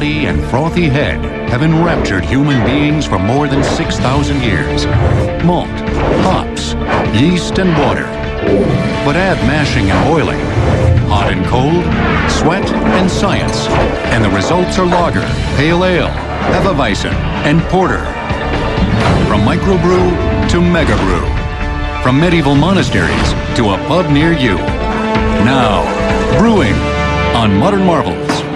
body and frothy head have enraptured human beings for more than 6,000 years. Malt, hops, yeast, and water. But add mashing and boiling, hot and cold, sweat and science, and the results are lager, pale ale, hefeweizen, and porter. From microbrew to megabrew. From medieval monasteries to a pub near you. Now, brewing on Modern Marvels.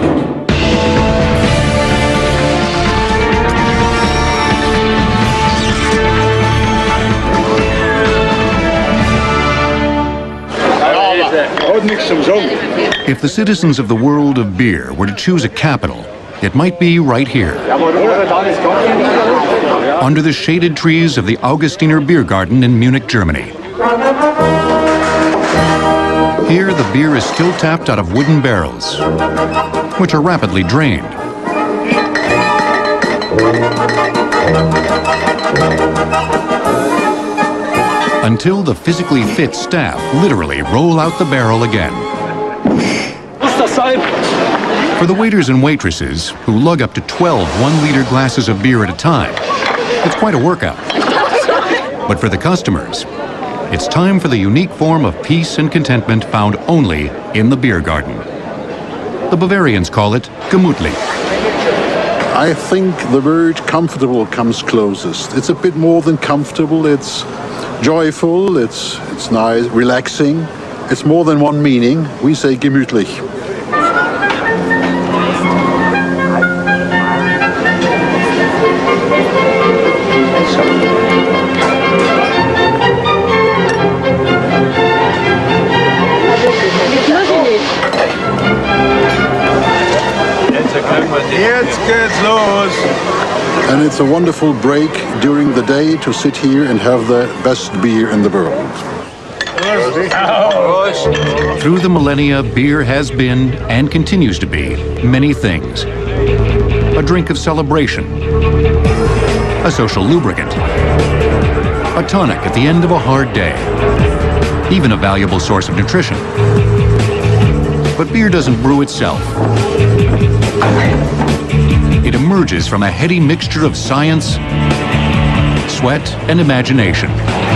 If the citizens of the world of beer were to choose a capital, it might be right here. Under the shaded trees of the Augustiner Beer Garden in Munich, Germany. Here, the beer is still tapped out of wooden barrels, which are rapidly drained. Until the physically fit staff literally roll out the barrel again. For the waiters and waitresses, who lug up to 12 one-liter glasses of beer at a time, it's quite a workout. But for the customers, it's time for the unique form of peace and contentment found only in the beer garden. The Bavarians call it gemütlich. I think the word comfortable comes closest. It's a bit more than comfortable, it's joyful, it's nice, relaxing. It's more than one meaning. We say gemütlich. And it's a wonderful break during the day to sit here and have the best beer in the world. Through the millennia, beer has been, and continues to be, many things. A drink of celebration, a social lubricant, a tonic at the end of a hard day, even a valuable source of nutrition. But beer doesn't brew itself. It emerges from a heady mixture of science, sweat, and imagination.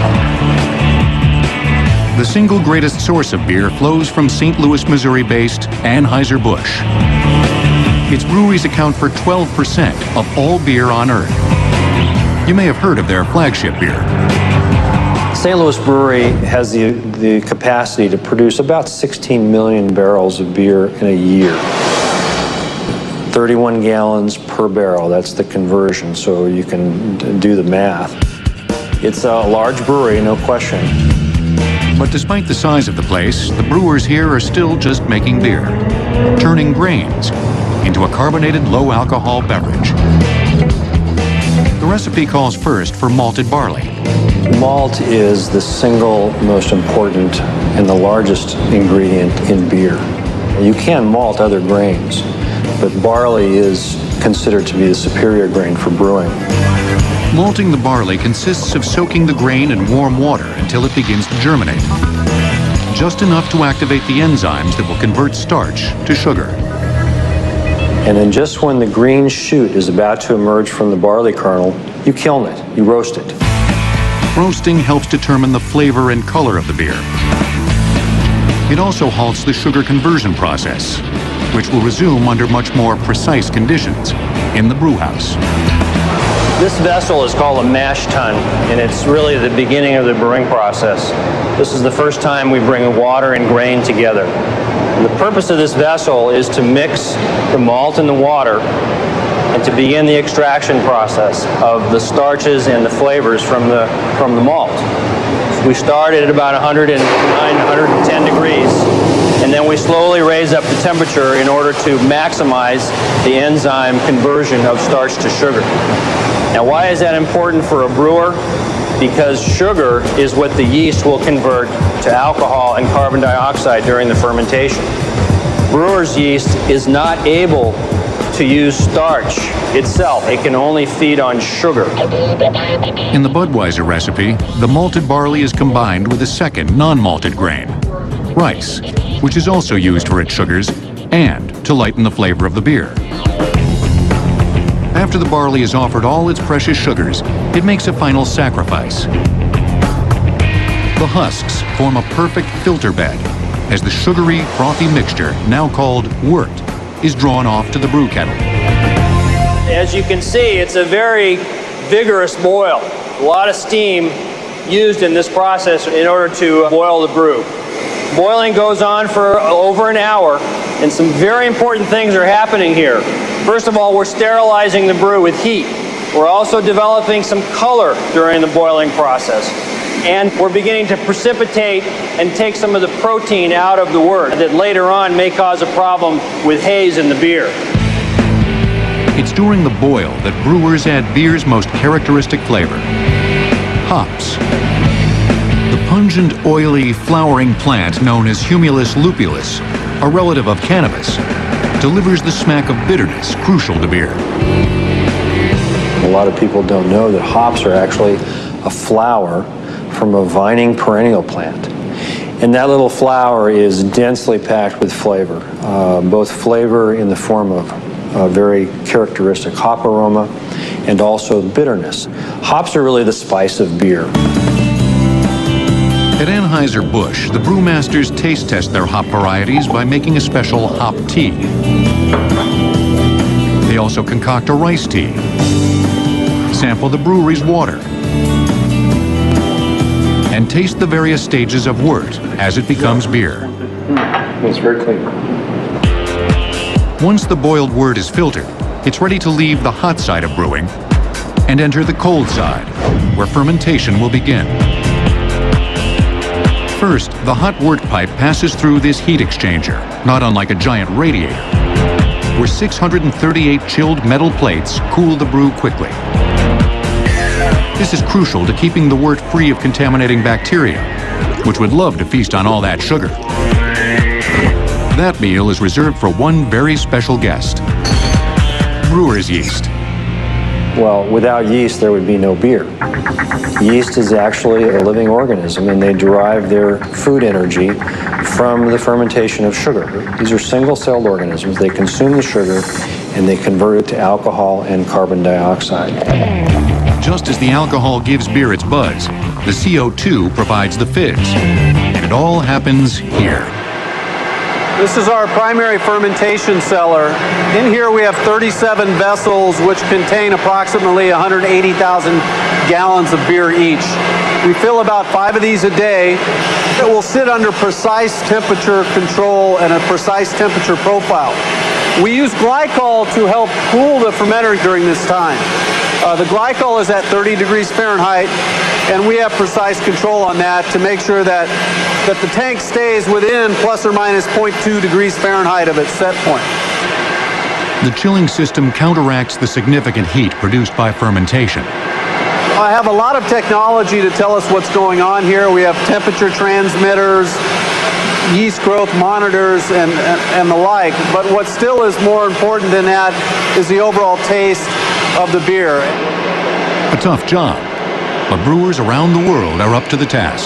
The single greatest source of beer flows from St. Louis, Missouri-based Anheuser-Busch. Its breweries account for 12% of all beer on Earth. You may have heard of their flagship beer. St. Louis Brewery has the capacity to produce about 16 million barrels of beer in a year. 31 gallons per barrel, that's the conversion, so you can do the math. It's a large brewery, no question. But despite the size of the place, the brewers here are still just making beer, turning grains into a carbonated low-alcohol beverage. The recipe calls first for malted barley. Malt is the single most important and the largest ingredient in beer. You can malt other grains, but barley is considered to be the superior grain for brewing. Malting the barley consists of soaking the grain in warm water until it begins to germinate. Just enough to activate the enzymes that will convert starch to sugar. And then just when the green shoot is about to emerge from the barley kernel, you kiln it, you roast it. Roasting helps determine the flavor and color of the beer. It also halts the sugar conversion process, which will resume under much more precise conditions in the brew house. This vessel is called a mash tun, and it's really the beginning of the brewing process. This is the first time we bring water and grain together. And the purpose of this vessel is to mix the malt and the water and to begin the extraction process of the starches and the flavors from the malt. We start at about 109, 110 degrees, and then we slowly raise up the temperature in order to maximize the enzyme conversion of starch to sugar. Now, why is that important for a brewer? Because sugar is what the yeast will convert to alcohol and carbon dioxide during the fermentation. Brewer's yeast is not able to use starch itself. It can only feed on sugar. In the Budweiser recipe, the malted barley is combined with a second non-malted grain, rice, which is also used for its sugars and to lighten the flavor of the beer. After the barley is offered all its precious sugars, it makes a final sacrifice. The husks form a perfect filter bed as the sugary, frothy mixture, now called wort, is drawn off to the brew kettle. As you can see, it's a very vigorous boil. A lot of steam used in this process in order to boil the brew. Boiling goes on for over an hour, and some very important things are happening here. First of all, we're sterilizing the brew with heat. We're also developing some color during the boiling process. And we're beginning to precipitate and take some of the protein out of the wort that later on may cause a problem with haze in the beer. It's during the boil that brewers add beer's most characteristic flavor, hops. The pungent, oily, flowering plant known as Humulus lupulus, a relative of cannabis, delivers the smack of bitterness crucial to beer. A lot of people don't know that hops are actually a flower from a vining perennial plant. And that little flower is densely packed with flavor, both flavor in the form of a very characteristic hop aroma and also bitterness. Hops are really the spice of beer. At Anheuser-Busch, the brewmasters taste test their hop varieties by making a special hop tea. They also concoct a rice tea, sample the brewery's water, and taste the various stages of wort as it becomes beer. It's very clean. Once the boiled wort is filtered, it's ready to leave the hot side of brewing and enter the cold side, where fermentation will begin. First, the hot wort pipe passes through this heat exchanger, not unlike a giant radiator, where 638 chilled metal plates cool the brew quickly. This is crucial to keeping the wort free of contaminating bacteria, which would love to feast on all that sugar. That meal is reserved for one very special guest, brewer's yeast. Well, without yeast, there would be no beer. Yeast is actually a living organism, and they derive their food energy from the fermentation of sugar. These are single-celled organisms. They consume the sugar, and they convert it to alcohol and carbon dioxide. Just as the alcohol gives beer its buzz, the CO2 provides the fizz. And it all happens here. This is our primary fermentation cellar. In here we have 37 vessels which contain approximately 180,000 gallons of beer each. We fill about 5 of these a day. It will sit under precise temperature control and a precise temperature profile. We use glycol to help cool the fermenter during this time. The glycol is at 30 degrees Fahrenheit, and we have precise control on that to make sure that the tank stays within plus or minus 0.2 degrees Fahrenheit of its set point. The chilling system counteracts the significant heat produced by fermentation. I have a lot of technology to tell us what's going on here. We have temperature transmitters, yeast growth monitors, and the like. But what still is more important than that is the overall taste of the beer. A tough job, but brewers around the world are up to the task.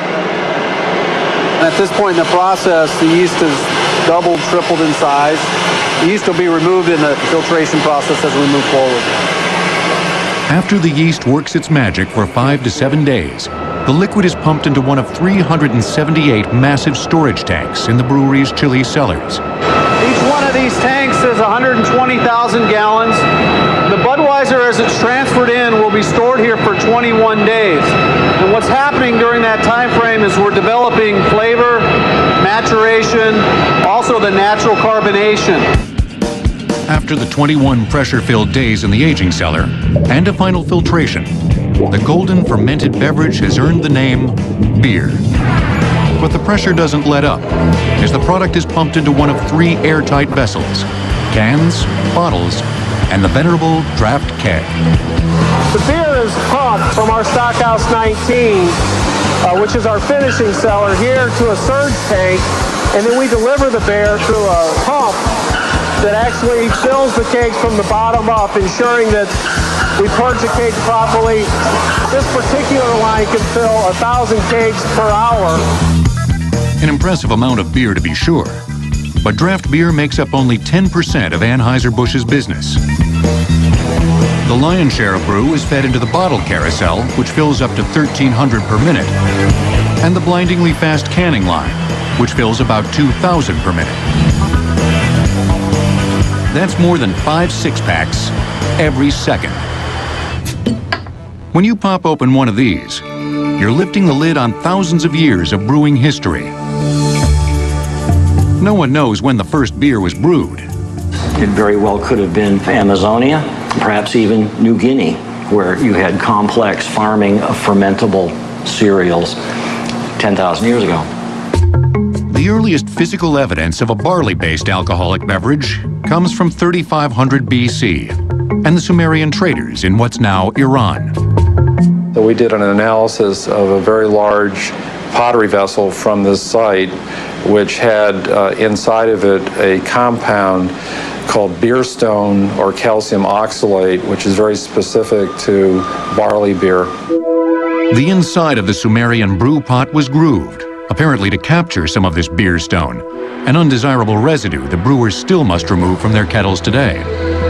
At this point in the process, the yeast has doubled, tripled in size. The yeast will be removed in the filtration process as we move forward. After the yeast works its magic for 5 to 7 days, the liquid is pumped into one of 378 massive storage tanks in the brewery's chilly cellars. Each one of these tanks is 120,000 gallons. The Budweiser, as it's transferred in, will be stored here for 21 days. And what's happening during that time frame is we're developing flavor, maturation, also the natural carbonation. After the 21 pressure-filled days in the aging cellar and a final filtration, the golden fermented beverage has earned the name beer. But the pressure doesn't let up, as the product is pumped into one of 3 airtight vessels: cans, bottles, and the venerable draft keg. The beer is pumped from our Stockhouse 19, which is our finishing cellar, here to a surge tank, and then we deliver the beer through a pump that actually fills the kegs from the bottom up, ensuring that we purge the kegs properly. This particular line can fill 1,000 kegs per hour. An impressive amount of beer, to be sure, but draft beer makes up only 10% of Anheuser-Busch's business. The lion's share of brew is fed into the bottle carousel, which fills up to 1,300 per minute, and the blindingly fast canning line, which fills about 2,000 per minute. That's more than 5 six-packs every second. When you pop open one of these, you're lifting the lid on thousands of years of brewing history. No one knows when the first beer was brewed. It very well could have been Amazonia, perhaps even New Guinea, where you had complex farming of fermentable cereals 10,000 years ago. The earliest physical evidence of a barley-based alcoholic beverage comes from 3500 BC and the Sumerian traders in what's now Iran. So we did an analysis of a very large pottery vessel from this site, which had inside of it a compound called beer stone or calcium oxalate, which is very specific to barley beer. The inside of the Sumerian brew pot was grooved, apparently to capture some of this beer stone, an undesirable residue the brewers still must remove from their kettles today.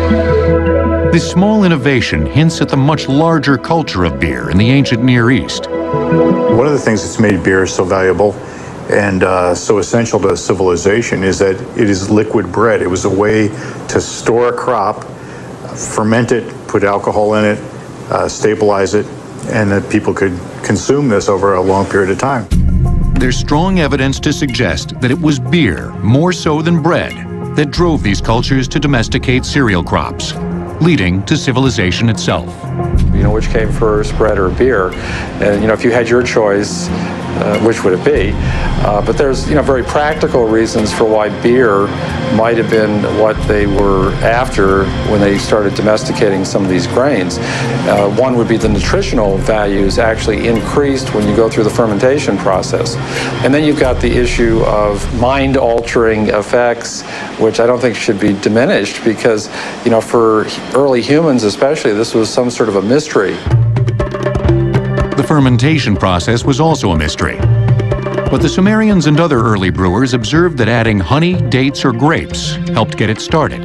This small innovation hints at the much larger culture of beer in the ancient Near East. One of the things that's made beer so valuable and so essential to civilization is that it is liquid bread. It was a way to store a crop, ferment it, put alcohol in it, stabilize it, and that people could consume this over a long period of time. There's strong evidence to suggest that it was beer, more so than bread, that drove these cultures to domesticate cereal crops, leading to civilization itself. You know, which came first, bread or beer? And, you know, if you had your choice, which would it be? But there's, you know, very practical reasons for why beer might have been what they were after when they started domesticating some of these grains. One would be the nutritional values actually increased when you go through the fermentation process. And then you've got the issue of mind-altering effects, which I don't think should be diminished because, you know, for early humans especially, this was some sort of a mystery. The fermentation process was also a mystery. But the Sumerians and other early brewers observed that adding honey, dates, or grapes helped get it started.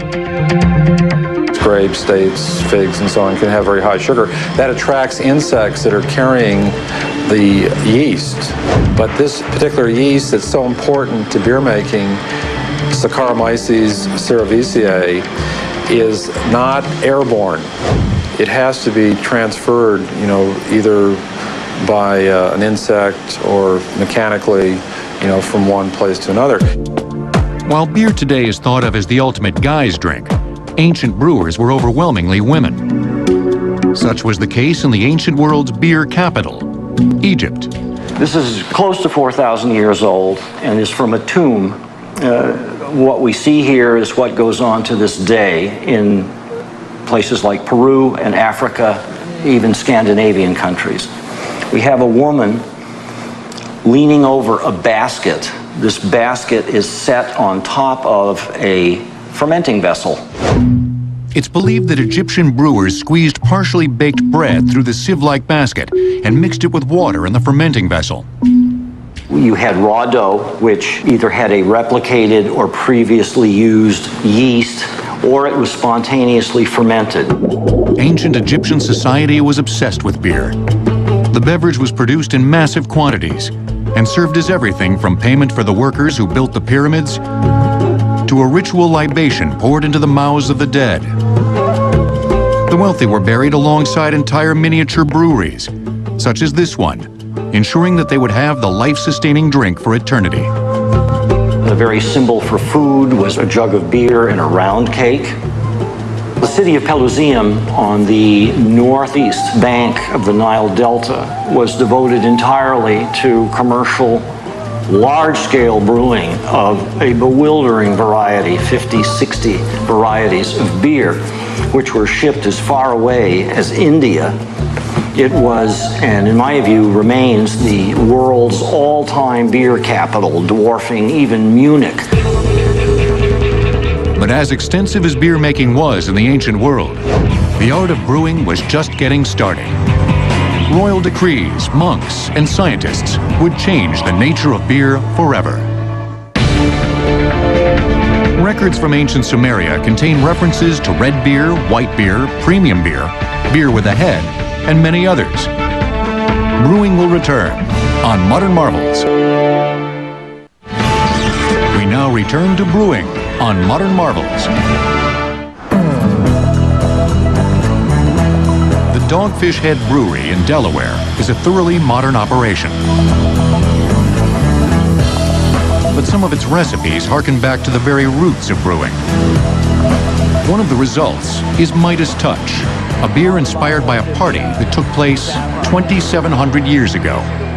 Grapes, dates, figs, and so on can have very high sugar. That attracts insects that are carrying the yeast. But this particular yeast that's so important to beer making, Saccharomyces cerevisiae, is not airborne. It has to be transferred, you know, either by an insect or mechanically, you know, from one place to another. While beer today is thought of as the ultimate guy's drink, ancient brewers were overwhelmingly women. Such was the case in the ancient world's beer capital, Egypt. This is close to 4,000 years old and is from a tomb. What we see here is what goes on to this day in places like Peru and Africa, even Scandinavian countries. We have a woman leaning over a basket. This basket is set on top of a fermenting vessel. It's believed that Egyptian brewers squeezed partially baked bread through the sieve-like basket and mixed it with water in the fermenting vessel. You had raw dough, which either had a replicated or previously used yeast, or it was spontaneously fermented. Ancient Egyptian society was obsessed with beer. The beverage was produced in massive quantities and served as everything from payment for the workers who built the pyramids to a ritual libation poured into the mouths of the dead. The wealthy were buried alongside entire miniature breweries, such as this one, ensuring that they would have the life-sustaining drink for eternity. The very symbol for food was a jug of beer and a round cake. The city of Pelusium on the northeast bank of the Nile Delta was devoted entirely to commercial, large-scale brewing of a bewildering variety, 50, 60 varieties of beer, which were shipped as far away as India. It was, and in my view, remains the world's all-time beer capital, dwarfing even Munich. But as extensive as beer making was in the ancient world, the art of brewing was just getting started. Royal decrees, monks, and scientists would change the nature of beer forever. Records from ancient Sumeria contain references to red beer, white beer, premium beer, beer with a head, and many others. Brewing will return on Modern Marvels. We now return to brewing on Modern Marvels. The Dogfish Head Brewery in Delaware is a thoroughly modern operation. But some of its recipes harken back to the very roots of brewing. One of the results is Midas Touch, a beer inspired by a party that took place 2,700 years ago.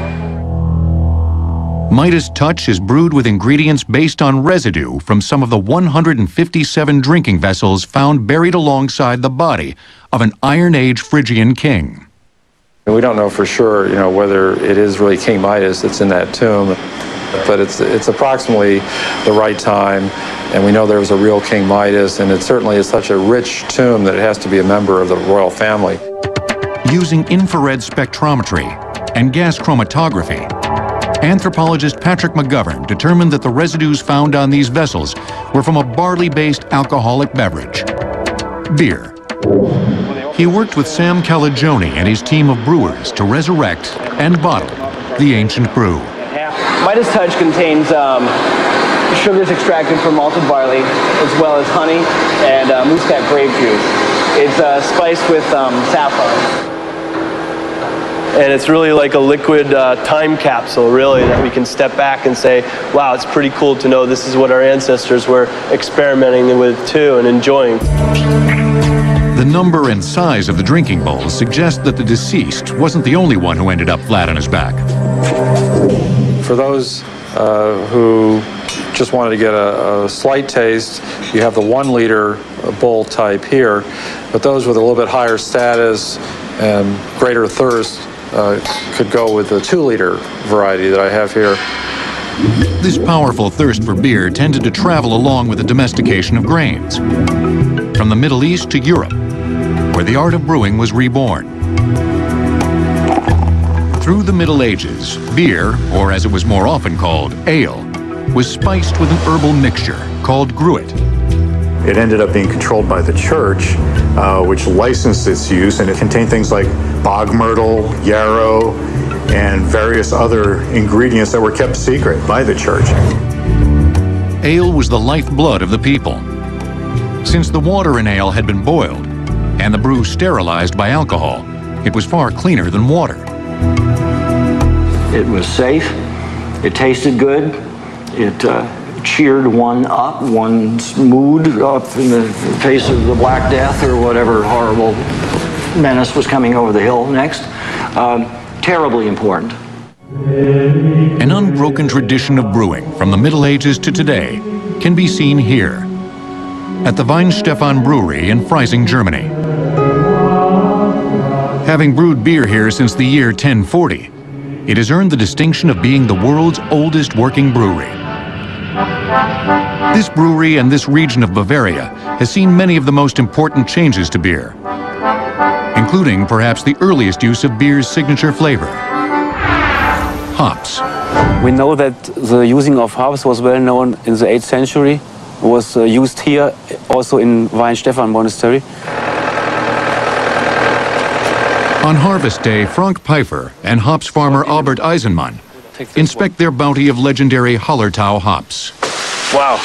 Midas Touch is brewed with ingredients based on residue from some of the 157 drinking vessels found buried alongside the body of an Iron Age Phrygian king. We don't know for sure, whether it is really King Midas that's in that tomb, but it's approximately the right time, and we know there was a real King Midas, and it certainly is such a rich tomb that it has to be a member of the royal family. Using infrared spectrometry and gas chromatography, anthropologist Patrick McGovern determined that the residues found on these vessels were from a barley-based alcoholic beverage, beer. He worked with Sam Calagione and his team of brewers to resurrect and bottle the ancient brew. Midas Touch contains sugars extracted from malted barley, as well as honey and muscat grape juice. It's spiced with saffron. And it's really like a liquid time capsule, really, that we can step back and say, wow, it's pretty cool to know this is what our ancestors were experimenting with too and enjoying. The number and size of the drinking bowls suggest that the deceased wasn't the only one who ended up flat on his back. For those who just wanted to get a slight taste, you have the 1 liter bowl type here, but those with a little bit higher status and greater thirst could go with the 2 liter variety that I have here. This powerful thirst for beer tended to travel along with the domestication of grains, from the Middle East to Europe, where the art of brewing was reborn. Through the Middle Ages, beer, or as it was more often called, ale, was spiced with an herbal mixture called gruit. It ended up being controlled by the church, which licensed its use, and it contained things like bog myrtle, yarrow, and various other ingredients that were kept secret by the church. Ale was the lifeblood of the people. Since the water in ale had been boiled, and the brew sterilized by alcohol, it was far cleaner than water. It was safe, it tasted good, it cheered one up, one's mood up in the face of the Black Death or whatever horrible menace was coming over the hill next. Terribly important. An unbroken tradition of brewing from the Middle Ages to today can be seen here at the Weinstefan Brewery in Freising, Germany. Having brewed beer here since the year 1040, it has earned the distinction of being the world's oldest working brewery. This brewery and this region of Bavaria has seen many of the most important changes to beer, including perhaps the earliest use of beer's signature flavor, hops. We know that the using of hops was well known in the 8th century. It was used here, also in Weinstefan Monastery. On harvest day, Frank Pfeiffer and hops farmer Albert Eisenmann inspect their bounty of legendary Hallertau hops. Wow.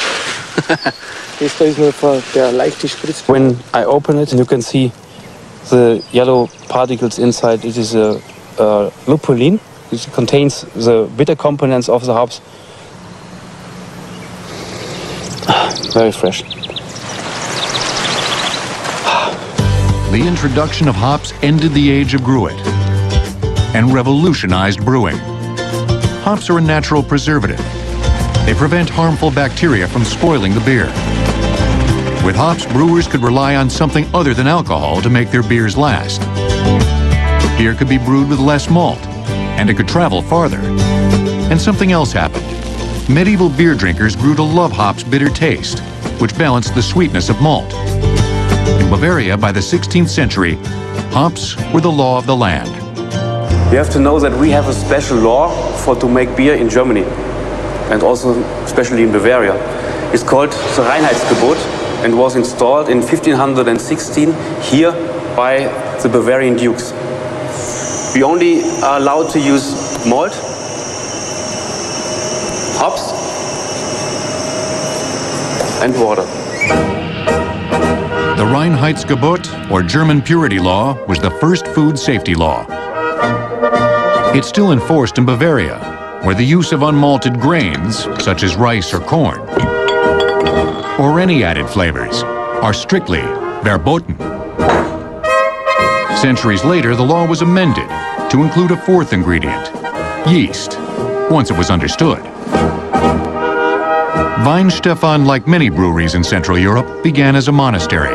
When I open it, you can see the yellow particles inside. It is a lupulin. It contains the bitter components of the hops. Very fresh. The introduction of hops ended the age of gruit and revolutionized brewing. Hops are a natural preservative. They prevent harmful bacteria from spoiling the beer. With hops, brewers could rely on something other than alcohol to make their beers last. Beer could be brewed with less malt, and it could travel farther. And something else happened. Medieval beer drinkers grew to love hops' bitter taste, which balanced the sweetness of malt. In Bavaria, by the 16th century, hops were the law of the land. You have to know that we have a special law to make beer in Germany, and also especially in Bavaria. is called the Reinheitsgebot and was installed in 1516 here by the Bavarian dukes. We only are allowed to use malt, hops, and water. The Reinheitsgebot, or German purity law, was the first food safety law. It's still enforced in Bavaria, where the use of unmalted grains, such as rice or corn, or any added flavors, are strictly verboten. Centuries later, the law was amended to include a fourth ingredient, yeast, once it was understood. Weinstefan, like many breweries in Central Europe, began as a monastery.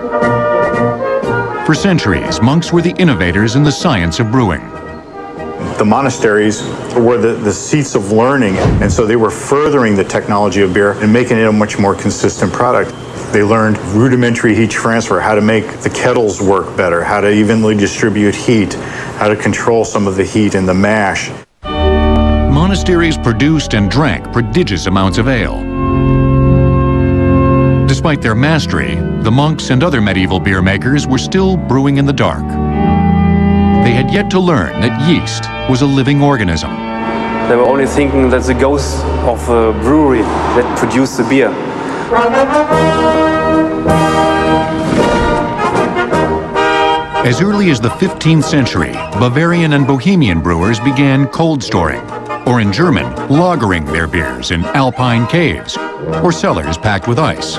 For centuries, monks were the innovators in the science of brewing. The monasteries were the seats of learning, and so they were furthering the technology of beer and making it a much more consistent product. They learned rudimentary heat transfer, how to make the kettles work better, how to evenly distribute heat, how to control some of the heat in the mash. Monasteries produced and drank prodigious amounts of ale. Despite their mastery, the monks and other medieval beer makers were still brewing in the dark. They had yet to learn that yeast was a living organism. They were only thinking that the ghost of a brewery that produced the beer. As early as the 15th century, Bavarian and Bohemian brewers began cold storing, or in German, lagering their beers in alpine caves, or cellars packed with ice.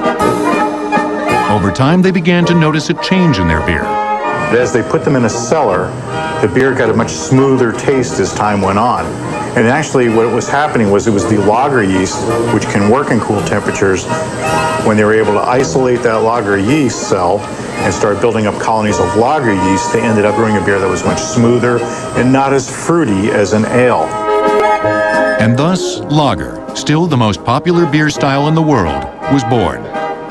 Over time, they began to notice a change in their beer. As they put them in a cellar, the beer got a much smoother taste as time went on. And actually what was happening was it was the lager yeast, which can work in cool temperatures. When they were able to isolate that lager yeast cell and start building up colonies of lager yeast, they ended up brewing a beer that was much smoother and not as fruity as an ale. And thus, lager, still the most popular beer style in the world, was born.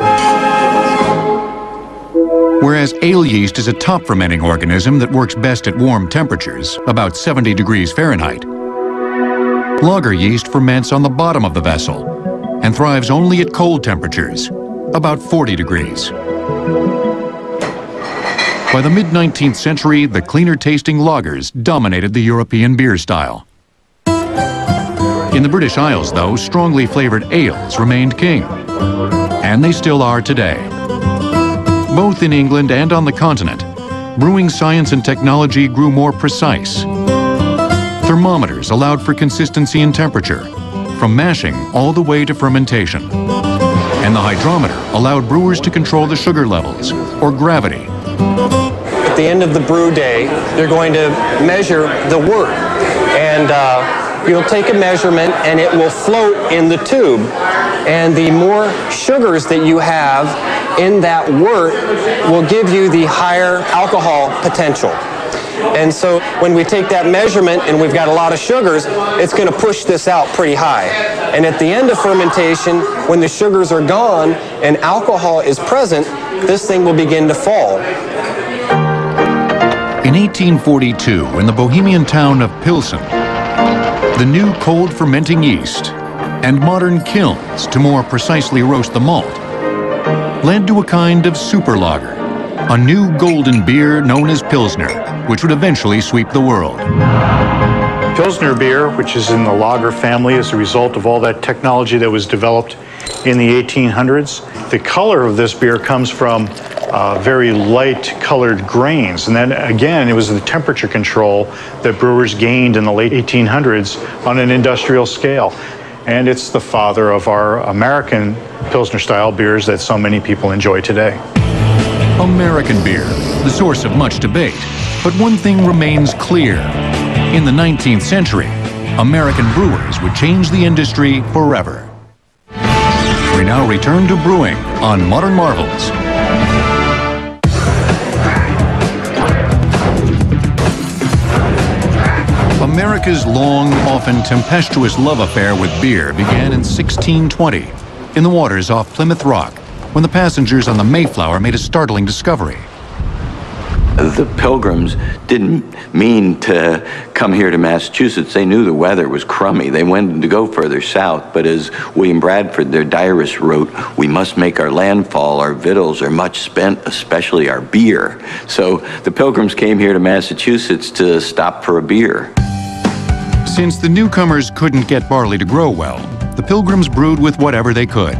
Whereas ale yeast is a top fermenting organism that works best at warm temperatures, about 70 degrees Fahrenheit, lager yeast ferments on the bottom of the vessel and thrives only at cold temperatures, about 40 degrees. By the mid-19th century, the cleaner-tasting lagers dominated the European beer style. In the British Isles, though, strongly flavored ales remained king, and they still are today. Both in England and on the continent, brewing science and technology grew more precise. Thermometers allowed for consistency in temperature, from mashing all the way to fermentation. And the hydrometer allowed brewers to control the sugar levels, or gravity. At the end of the brew day, they're going to measure the wort. And you'll take a measurement and it will float in the tube. And the more sugars that you have in that wort will give you the higher alcohol potential. And so when we take that measurement and we've got a lot of sugars, it's going to push this out pretty high. And at the end of fermentation, when the sugars are gone and alcohol is present, this thing will begin to fall. In 1842, in the Bohemian town of Pilsen, the new cold fermenting yeast and modern kilns to more precisely roast the malt led to a kind of super lager, a new golden beer known as Pilsner, which would eventually sweep the world. Pilsner beer, which is in the lager family as a result of all that technology that was developed in the 1800s. The color of this beer comes from very light colored grains. And then again, it was the temperature control that brewers gained in the late 1800s on an industrial scale. And it's the father of our American Pilsner style beers that so many people enjoy today. American beer, the source of much debate. But one thing remains clear. In the 19th century, American brewers would change the industry forever. We now return to brewing on Modern Marvels. America's long, often tempestuous love affair with beer began in 1620 in the waters off Plymouth Rock when the passengers on the Mayflower made a startling discovery. The Pilgrims didn't mean to come here to Massachusetts. They knew the weather was crummy. They wanted to go further south, but as William Bradford, their diarist, wrote, "We must make our landfall. Our victuals are much spent, especially our beer." So the Pilgrims came here to Massachusetts to stop for a beer. Since the newcomers couldn't get barley to grow well, the Pilgrims brewed with whatever they could.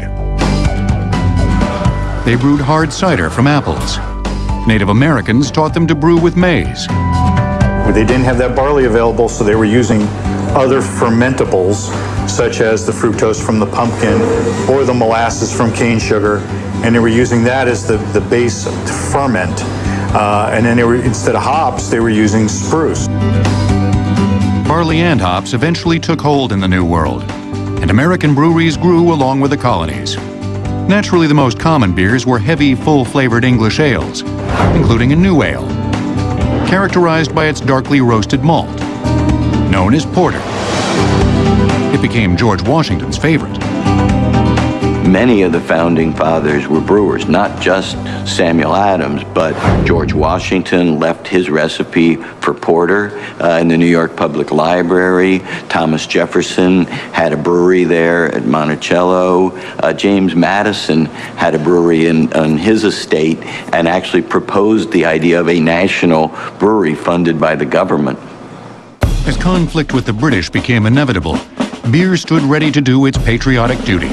They brewed hard cider from apples. Native Americans taught them to brew with maize. They didn't have that barley available, so they were using other fermentables, such as the fructose from the pumpkin or the molasses from cane sugar, and they were using that as the base to ferment. And then they were, instead of hops, they were using spruce. Barley and hops eventually took hold in the New World, and American breweries grew along with the colonies. Naturally, the most common beers were heavy, full-flavored English ales, including a new ale, characterized by its darkly roasted malt, known as porter. It became George Washington's favorite. Many of the founding fathers were brewers, not just Samuel Adams, but George Washington left his recipe for porter in the New York Public Library. Thomas Jefferson had a brewery there at Monticello. James Madison had a brewery on his estate and actually proposed the idea of a national brewery funded by the government. As conflict with the British became inevitable, beer stood ready to do its patriotic duty.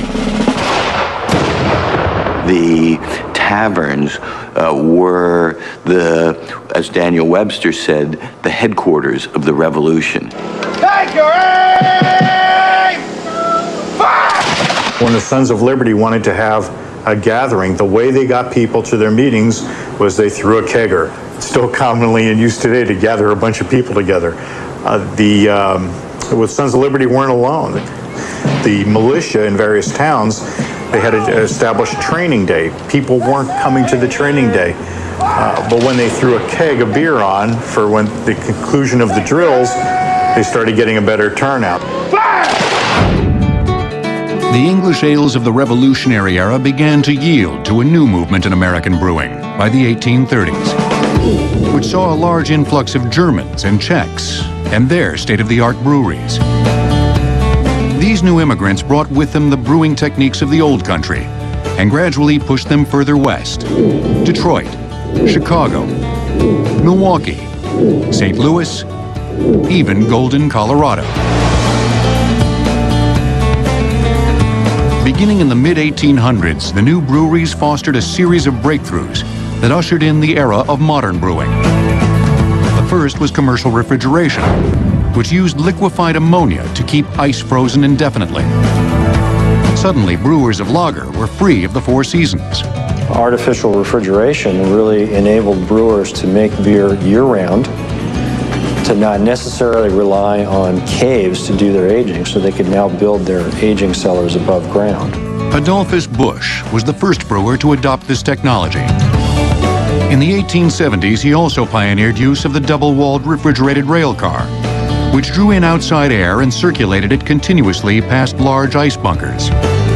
The taverns were as Daniel Webster said, the headquarters of the revolution. Take your aim! Fire! When the Sons of Liberty wanted to have a gathering, the way they got people to their meetings was they threw a kegger. It's still commonly in use today to gather a bunch of people together. The Sons of Liberty weren't alone. The militia in various towns, they had to establish a training day. People weren't coming to the training day. But when they threw a keg of beer on for when the conclusion of the drills, they started getting a better turnout. The English ales of the Revolutionary era began to yield to a new movement in American brewing by the 1830s, which saw a large influx of Germans and Czechs and their state-of-the-art breweries. These new immigrants brought with them the brewing techniques of the old country and gradually pushed them further west. Detroit, Chicago, Milwaukee, St. Louis, even Golden, Colorado. Beginning in the mid-1800s, the new breweries fostered a series of breakthroughs that ushered in the era of modern brewing. The first was commercial refrigeration, which used liquefied ammonia to keep ice frozen indefinitely. Suddenly, brewers of lager were free of the four seasons. Artificial refrigeration really enabled brewers to make beer year-round, to not necessarily rely on caves to do their aging, so they could now build their aging cellars above ground. Adolphus Busch was the first brewer to adopt this technology. In the 1870s, he also pioneered use of the double-walled refrigerated rail car, which drew in outside air and circulated it continuously past large ice bunkers.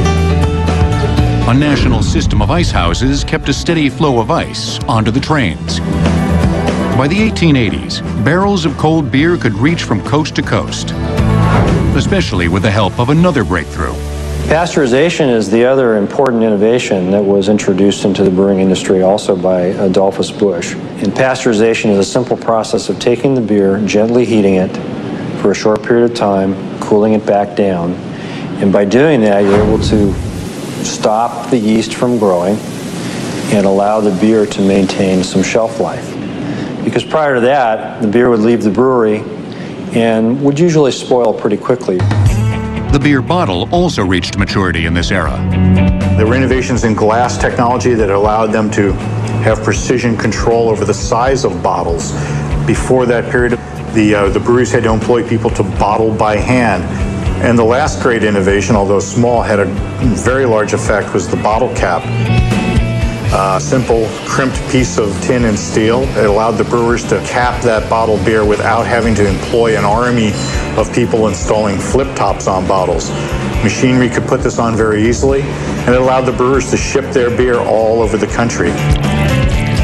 A national system of ice houses kept a steady flow of ice onto the trains. By the 1880s, barrels of cold beer could reach from coast to coast, especially with the help of another breakthrough. Pasteurization is the other important innovation that was introduced into the brewing industry also by Adolphus Busch. And pasteurization is a simple process of taking the beer, gently heating it for a short period of time, cooling it back down. And by doing that, you're able to stop the yeast from growing and allow the beer to maintain some shelf life. Because prior to that, the beer would leave the brewery and would usually spoil pretty quickly. The beer bottle also reached maturity in this era. There were innovations in glass technology that allowed them to have precision control over the size of bottles. Before that period, the breweries had to employ people to bottle by hand. And the last great innovation, although small, had a very large effect, was the bottle cap. A simple crimped piece of tin and steel. It allowed the brewers to cap that bottled beer without having to employ an army of people installing flip tops on bottles. Machinery could put this on very easily, and it allowed the brewers to ship their beer all over the country.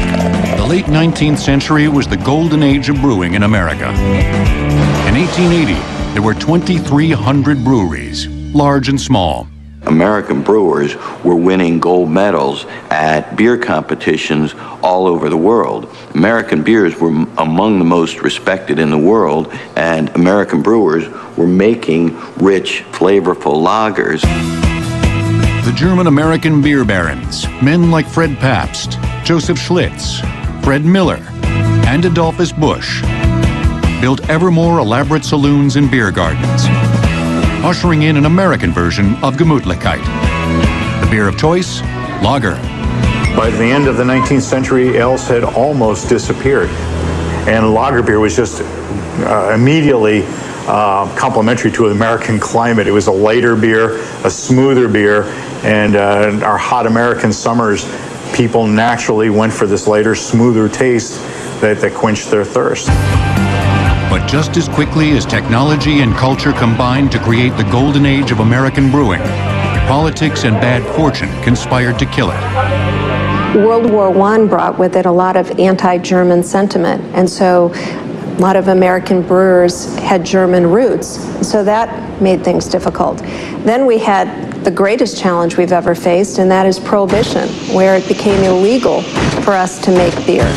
The late 19th century was the golden age of brewing in America. In 1880, there were 2,300 breweries, large and small. American brewers were winning gold medals at beer competitions all over the world. American beers were among the most respected in the world, and American brewers were making rich, flavorful lagers. The German-American beer barons, men like Fred Pabst, Joseph Schlitz, Fred Miller, and Adolphus Busch, built ever more elaborate saloons and beer gardens, ushering in an American version of Gemütlichkeit. The beer of choice, lager. By the end of the 19th century, ales had almost disappeared, and lager beer was just immediately complementary to the American climate. It was a lighter beer, a smoother beer, and our hot American summers, people naturally went for this lighter, smoother taste that quenched their thirst. But just as quickly as technology and culture combined to create the golden age of American brewing, politics and bad fortune conspired to kill it. World War I brought with it a lot of anti-German sentiment, and so a lot of American brewers had German roots, so that made things difficult. Then we had the greatest challenge we've ever faced, and that is Prohibition, where it became illegal for us to make beer.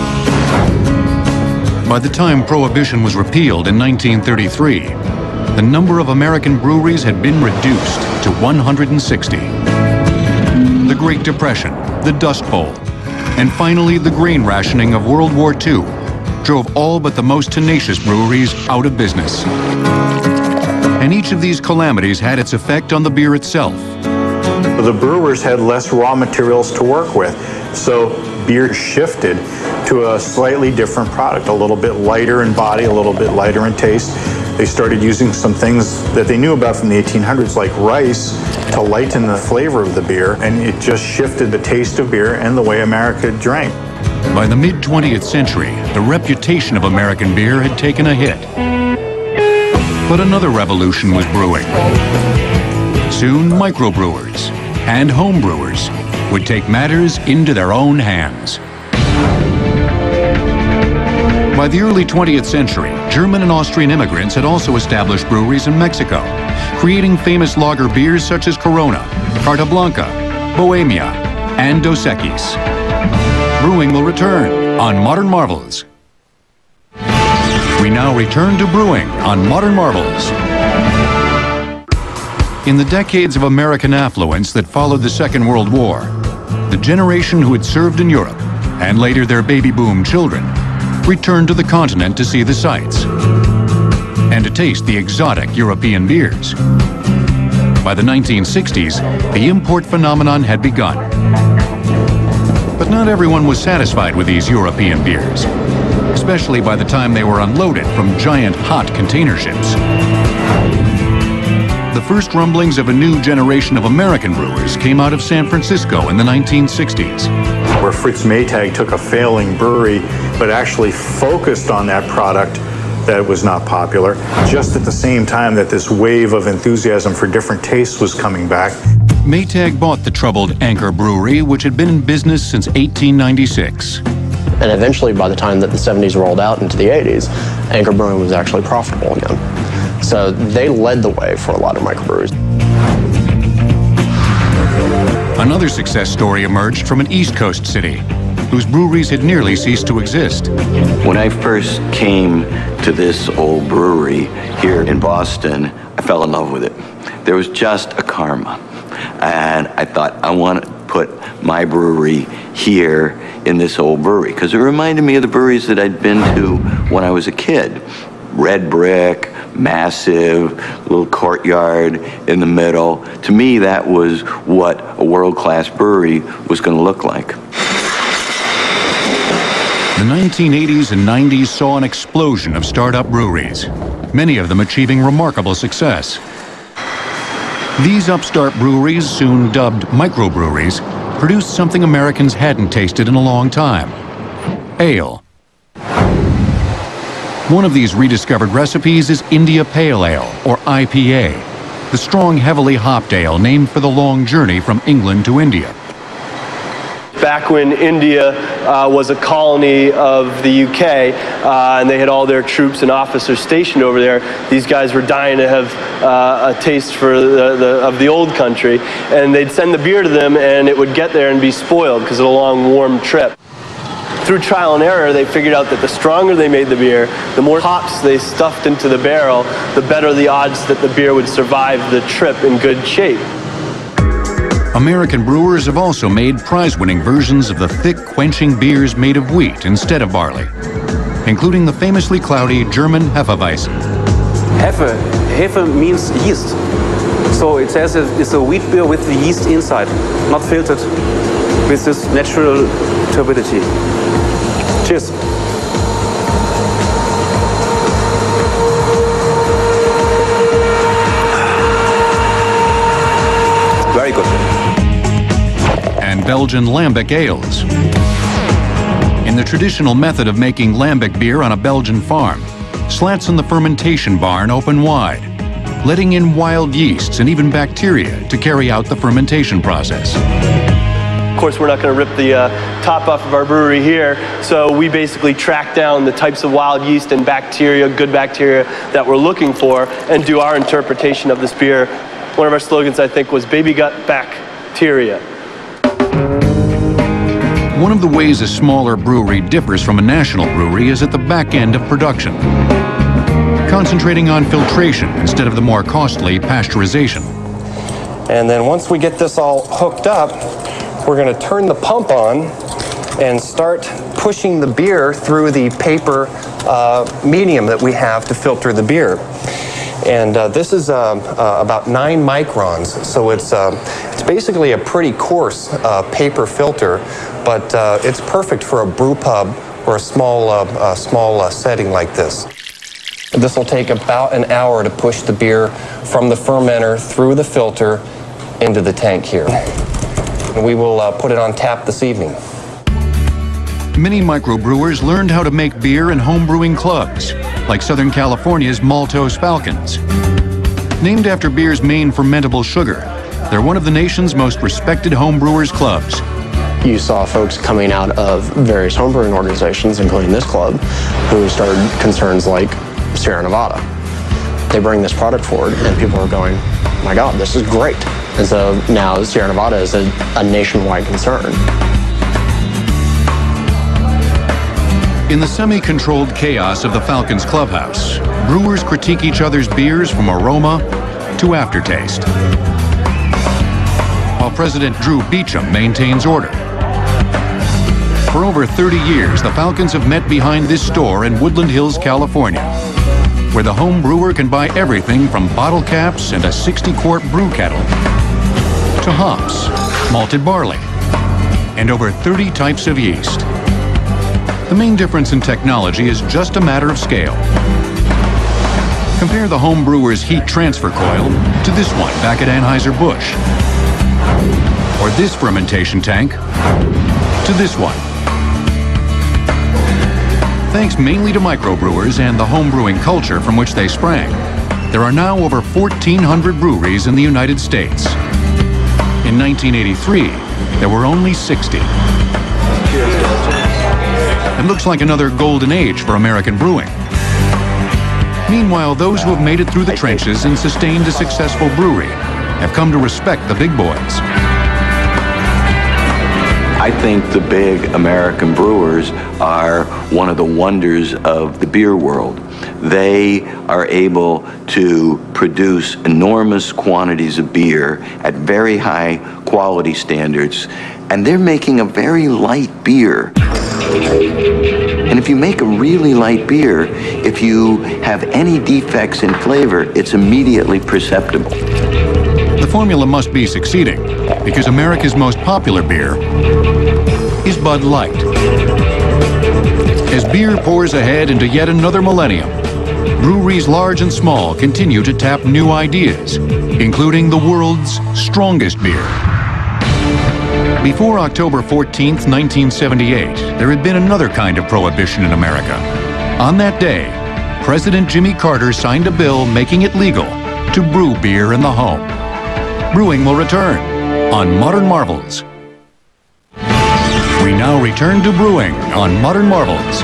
By the time Prohibition was repealed in 1933, the number of American breweries had been reduced to 160. The Great Depression, the Dust Bowl, and finally the grain rationing of World War II drove all but the most tenacious breweries out of business. And each of these calamities had its effect on the beer itself. The brewers had less raw materials to work with, so beer shifted to a slightly different product, a little bit lighter in body, a little bit lighter in taste. They started using some things that they knew about from the 1800s, like rice, to lighten the flavor of the beer, and it just shifted the taste of beer and the way America drank. By the mid-20th century, the reputation of American beer had taken a hit. But another revolution was brewing. Soon, microbrewers and homebrewers would take matters into their own hands. By the early 20th century, German and Austrian immigrants had also established breweries in Mexico, creating famous lager beers such as Corona, Carta Blanca, Bohemia, and Dos Equis. Brewing will return on Modern Marvels. We now return to brewing on Modern Marvels. In the decades of American affluence that followed the Second World War, the generation who had served in Europe, and later their baby boom children, returned to the continent to see the sights and to taste the exotic European beers. By the 1960s, the import phenomenon had begun. But not everyone was satisfied with these European beers, especially by the time they were unloaded from giant hot container ships. The first rumblings of a new generation of American brewers came out of San Francisco in the 1960s. Where Fritz Maytag took a failing brewery, but actually focused on that product that was not popular, just at the same time that this wave of enthusiasm for different tastes was coming back. Maytag bought the troubled Anchor Brewery, which had been in business since 1896. And eventually, by the time that the 70s rolled out into the 80s, Anchor Brewing was actually profitable again. So they led the way for a lot of microbreweries. Another success story emerged from an East Coast city, whose breweries had nearly ceased to exist. When I first came to this old brewery here in Boston, I fell in love with it. There was just a karma. And I thought, I want to put my brewery here in this old brewery, because it reminded me of the breweries that I'd been to when I was a kid. Red brick, massive, little courtyard in the middle. To me, that was what a world-class brewery was going to look like. The 1980s and 90s saw an explosion of startup breweries, many of them achieving remarkable success. These upstart breweries, soon dubbed microbreweries, produced something Americans hadn't tasted in a long time: ale. One of these rediscovered recipes is India Pale Ale, or IPA, the strong, heavily hopped ale named for the long journey from England to India. back when India was a colony of the UK, and they had all their troops and officers stationed over there. These guys were dying to have a taste for of the old country, and they'd send the beer to them, and it would get there and be spoiled because of a long, warm trip. Through trial and error, they figured out that the stronger they made the beer, the more hops they stuffed into the barrel, the better the odds that the beer would survive the trip in good shape. American brewers have also made prize-winning versions of the thick, quenching beers made of wheat instead of barley, including the famously cloudy German Hefeweizen. Hefe means yeast. So it says it's a wheat beer with the yeast inside, not filtered, with this natural turbidity. Cheers. Very good. And Belgian Lambic ales. In the traditional method of making Lambic beer on a Belgian farm, slats in the fermentation barn open wide, letting in wild yeasts and even bacteria to carry out the fermentation process. Of course, we're not going to rip the top off of our brewery here, so we basically track down the types of wild yeast and bacteria, good bacteria, that we're looking for and do our interpretation of this beer. One of our slogans, I think, was baby gut bacteria. One of the ways a smaller brewery differs from a national brewery is at the back end of production, concentrating on filtration instead of the more costly pasteurization. And then once we get this all hooked up, we're going to turn the pump on and start pushing the beer through the paper medium that we have to filter the beer. And this is about 9 microns, so it's basically a pretty coarse paper filter, but it's perfect for a brew pub or a small setting like this. This will take about an hour to push the beer from the fermenter through the filter into the tank here. And we will put it on tap this evening. Many microbrewers learned how to make beer in homebrewing clubs, like Southern California's Maltose Falcons. Named after beer's main fermentable sugar, they're one of the nation's most respected homebrewers clubs. You saw folks coming out of various homebrewing organizations, including this club, who started concerns like Sierra Nevada. They bring this product forward and people are going, my God, this is great. And so now Sierra Nevada is a nationwide concern. In the semi-controlled chaos of the Falcons clubhouse, brewers critique each other's beers from aroma to aftertaste, while President Drew Beecham maintains order. For over 30 years, the Falcons have met behind this store in Woodland Hills, California, where the home brewer can buy everything from bottle caps and a 60-quart brew kettle to hops, malted barley, and over 30 types of yeast. The main difference in technology is just a matter of scale. Compare the home brewer's heat transfer coil to this one back at Anheuser-Busch, or this fermentation tank to this one. Thanks mainly to microbrewers and the home brewing culture from which they sprang, there are now over 1,400 breweries in the United States. In 1983, there were only 60. It looks like another golden age for American brewing. Meanwhile, those who have made it through the trenches and sustained a successful brewery have come to respect the big boys. I think the big American brewers are one of the wonders of the beer world. They are able to produce enormous quantities of beer at very high quality standards, and they're making a very light beer. And if you make a really light beer, if you have any defects in flavor, it's immediately perceptible. The formula must be succeeding, because America's most popular beer is Bud Light. As beer pours ahead into yet another millennium, breweries large and small continue to tap new ideas, including the world's strongest beer. Before October 14th, 1978, there had been another kind of prohibition in America. On that day, President Jimmy Carter signed a bill making it legal to brew beer in the home. Brewing will return on Modern Marvels. now return to brewing on Modern Marvels.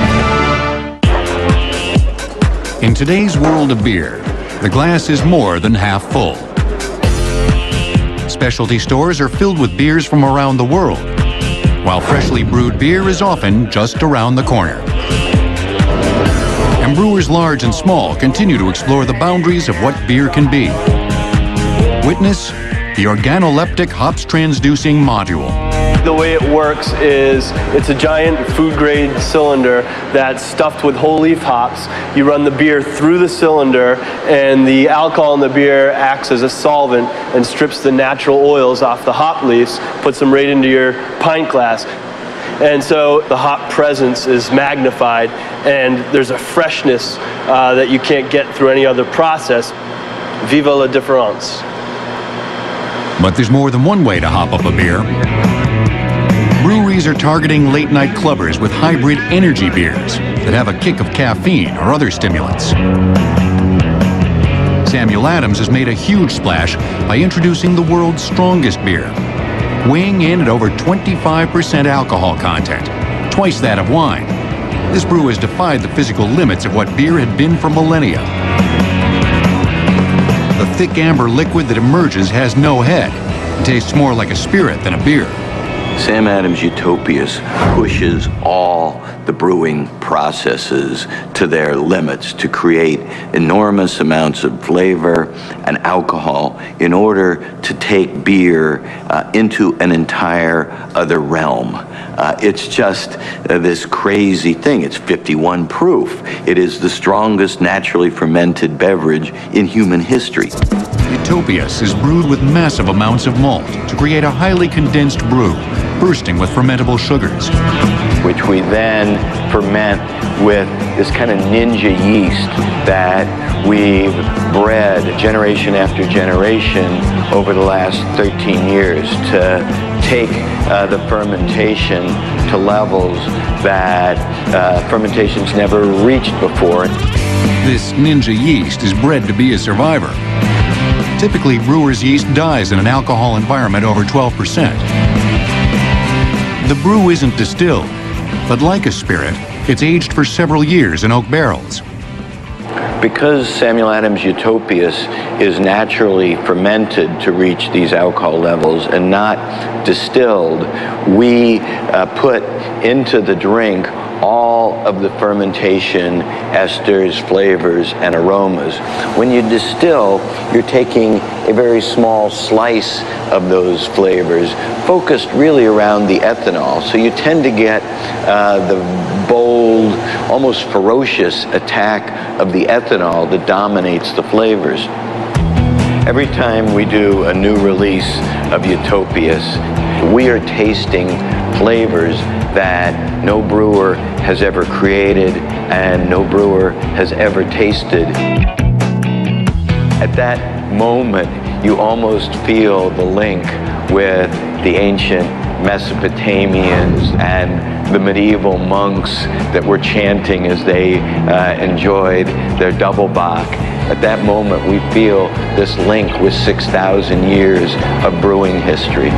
In today's world of beer, the glass is more than half full. Specialty stores are filled with beers from around the world, while freshly brewed beer is often just around the corner. And brewers large and small continue to explore the boundaries of what beer can be. Witness the organoleptic hops transducing module. The way it works is it's a giant food-grade cylinder that's stuffed with whole leaf hops. You run the beer through the cylinder, and the alcohol in the beer acts as a solvent and strips the natural oils off the hop leaves, puts them right into your pint glass. And so the hop presence is magnified, and there's a freshness that you can't get through any other process. Viva la différence. But there's more than one way to hop up a beer. Breweries are targeting late-night clubbers with hybrid energy beers that have a kick of caffeine or other stimulants. Samuel Adams has made a huge splash by introducing the world's strongest beer, weighing in at over 25% alcohol content, twice that of wine. This brew has defied the physical limits of what beer had been for millennia. The thick amber liquid that emerges has no head and tastes more like a spirit than a beer. Sam Adams Utopias pushes all the brewing processes to their limits to create enormous amounts of flavor and alcohol in order to take beer into an entire other realm. It's just this crazy thing. It's 51 proof. It is the strongest naturally fermented beverage in human history. Utopias is brewed with massive amounts of malt to create a highly condensed brew, bursting with fermentable sugars, which we then ferment with this kind of ninja yeast that we've bred generation after generation over the last 13 years to take the fermentation to levels that fermentation's never reached before. This ninja yeast is bred to be a survivor. Typically, brewer's yeast dies in an alcohol environment over 12%. The brew isn't distilled, but like a spirit, it's aged for several years in oak barrels. Because Samuel Adams Utopias is naturally fermented to reach these alcohol levels and not distilled, we put into the drink all of the fermentation, esters, flavors, and aromas. When you distill, you're taking a very small slice of those flavors, focused really around the ethanol. So you tend to get the bold, almost ferocious attack of the ethanol that dominates the flavors. Every time we do a new release of Utopias, we are tasting flavors that no brewer has ever created and no brewer has ever tasted. At that moment, you almost feel the link with the ancient Mesopotamians and the medieval monks that were chanting as they enjoyed their double Bach. At that moment, we feel this link with 6,000 years of brewing history.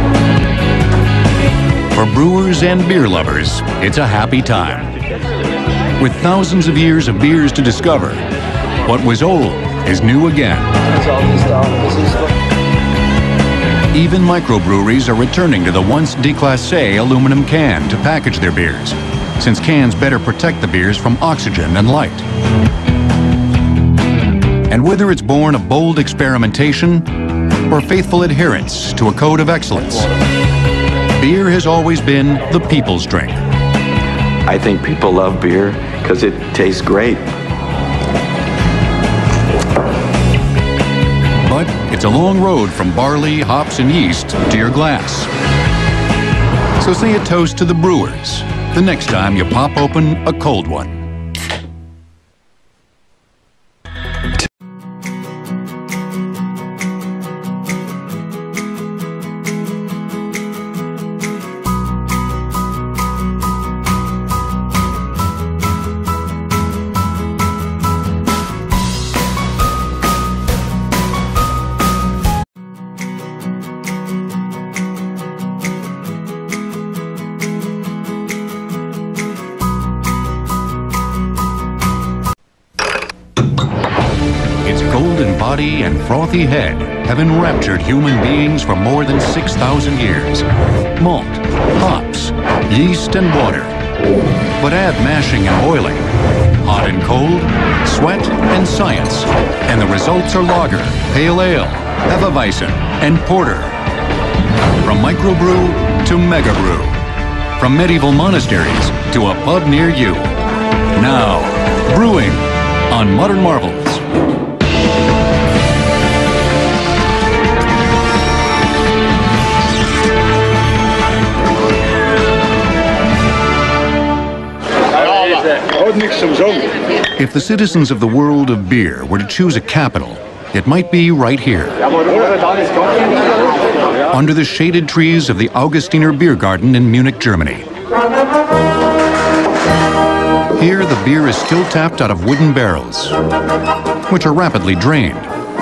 For brewers and beer lovers, it's a happy time. With thousands of years of beers to discover, what was old is new again. Even microbreweries are returning to the once déclassé aluminum can to package their beers, since cans better protect the beers from oxygen and light. And whether it's born of bold experimentation or faithful adherence to a code of excellence, beer has always been the people's drink. I think people love beer because it tastes great. But it's a long road from barley, hops, and yeast to your glass. So say a toast to the brewers the next time you pop open a cold one. body and frothy head have enraptured human beings for more than 6,000 years. Malt, hops, yeast, and water. But add mashing and oiling, hot and cold, sweat and science, and the results are lager, pale ale, hefeweizen, and porter. From microbrew to megabrew. From medieval monasteries to a pub near you. Now, brewing on Modern Marvels. If the citizens of the world of beer were to choose a capital, it might be right here. Under the shaded trees of the Augustiner Beer Garden in Munich, Germany. Here, the beer is still tapped out of wooden barrels, which are rapidly drained.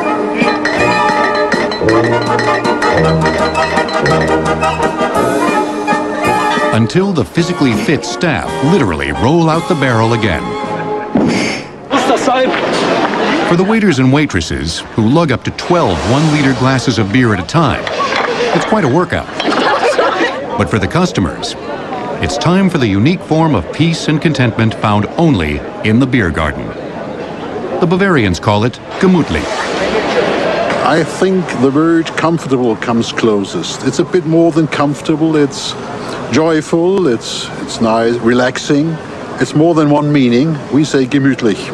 Until the physically fit staff literally roll out the barrel again. For the waiters and waitresses, who lug up to 12 one-liter glasses of beer at a time, it's quite a workout. But for the customers, it's time for the unique form of peace and contentment found only in the beer garden. The Bavarians call it gemütlich. I think the word comfortable comes closest. It's a bit more than comfortable. It's joyful, it's nice, relaxing. It's more than one meaning. We say gemütlich.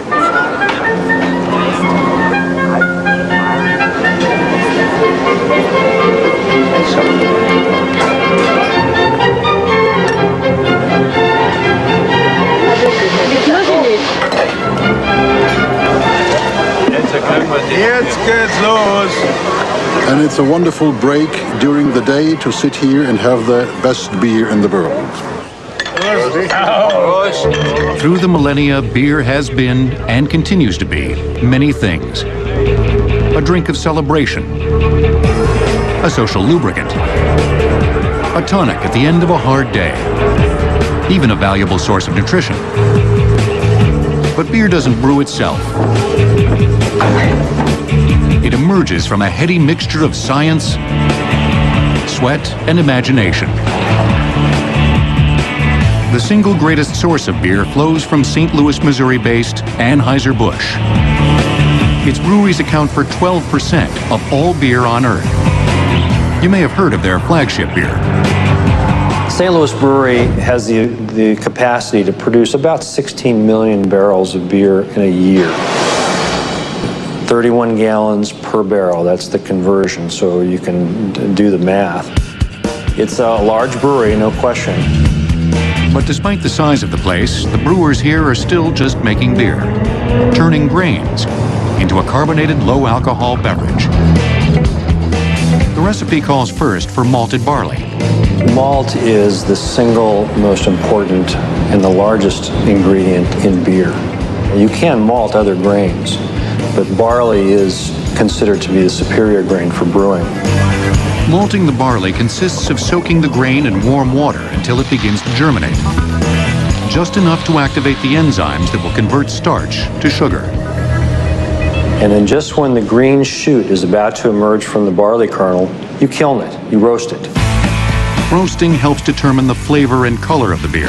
And it's a wonderful break during the day to sit here and have the best beer in the world. Through the millennia, beer has been, and continues to be, many things. A drink of celebration, a social lubricant, a tonic at the end of a hard day, even a valuable source of nutrition. But beer doesn't brew itself. It emerges from a heady mixture of science, sweat, and imagination. The single greatest source of beer flows from St. Louis, Missouri-based Anheuser-Busch. Its breweries account for 12% of all beer on Earth. You may have heard of their flagship beer. St. Louis Brewery has the capacity to produce about 16 million barrels of beer in a year. 31 gallons per barrel, that's the conversion, so you can do the math. It's a large brewery, no question. But despite the size of the place, the brewers here are still just making beer, turning grains into a carbonated low-alcohol beverage. The recipe calls first for malted barley. Malt is the single most important and the largest ingredient in beer. You can malt other grains, but barley is considered to be the superior grain for brewing. Malting the barley consists of soaking the grain in warm water until it begins to germinate. Just enough to activate the enzymes that will convert starch to sugar. And then just when the green shoot is about to emerge from the barley kernel, you kiln it, you roast it. Roasting helps determine the flavor and color of the beer.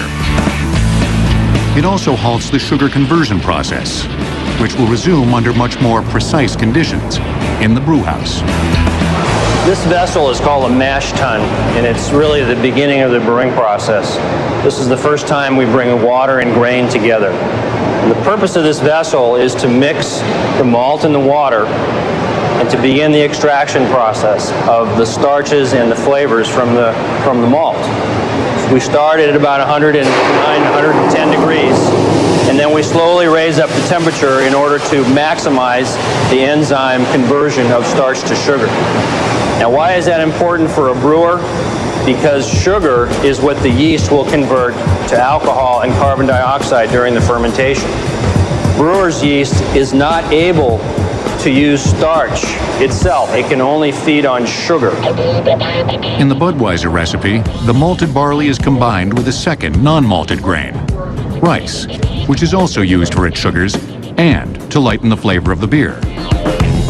It also halts the sugar conversion process, which will resume under much more precise conditions in the brew house. This vessel is called a mash tun, and it's really the beginning of the brewing process. This is the first time we bring water and grain together. And the purpose of this vessel is to mix the malt and the water and to begin the extraction process of the starches and the flavors from the malt. We start at about 109, 110 degrees, and then we slowly raise up the temperature in order to maximize the enzyme conversion of starch to sugar. Now, why is that important for a brewer? Because sugar is what the yeast will convert to alcohol and carbon dioxide during the fermentation. Brewer's yeast is not able to use starch itself. It can only feed on sugar. In the Budweiser recipe, the malted barley is combined with a second non-malted grain, rice, which is also used for its sugars and to lighten the flavor of the beer.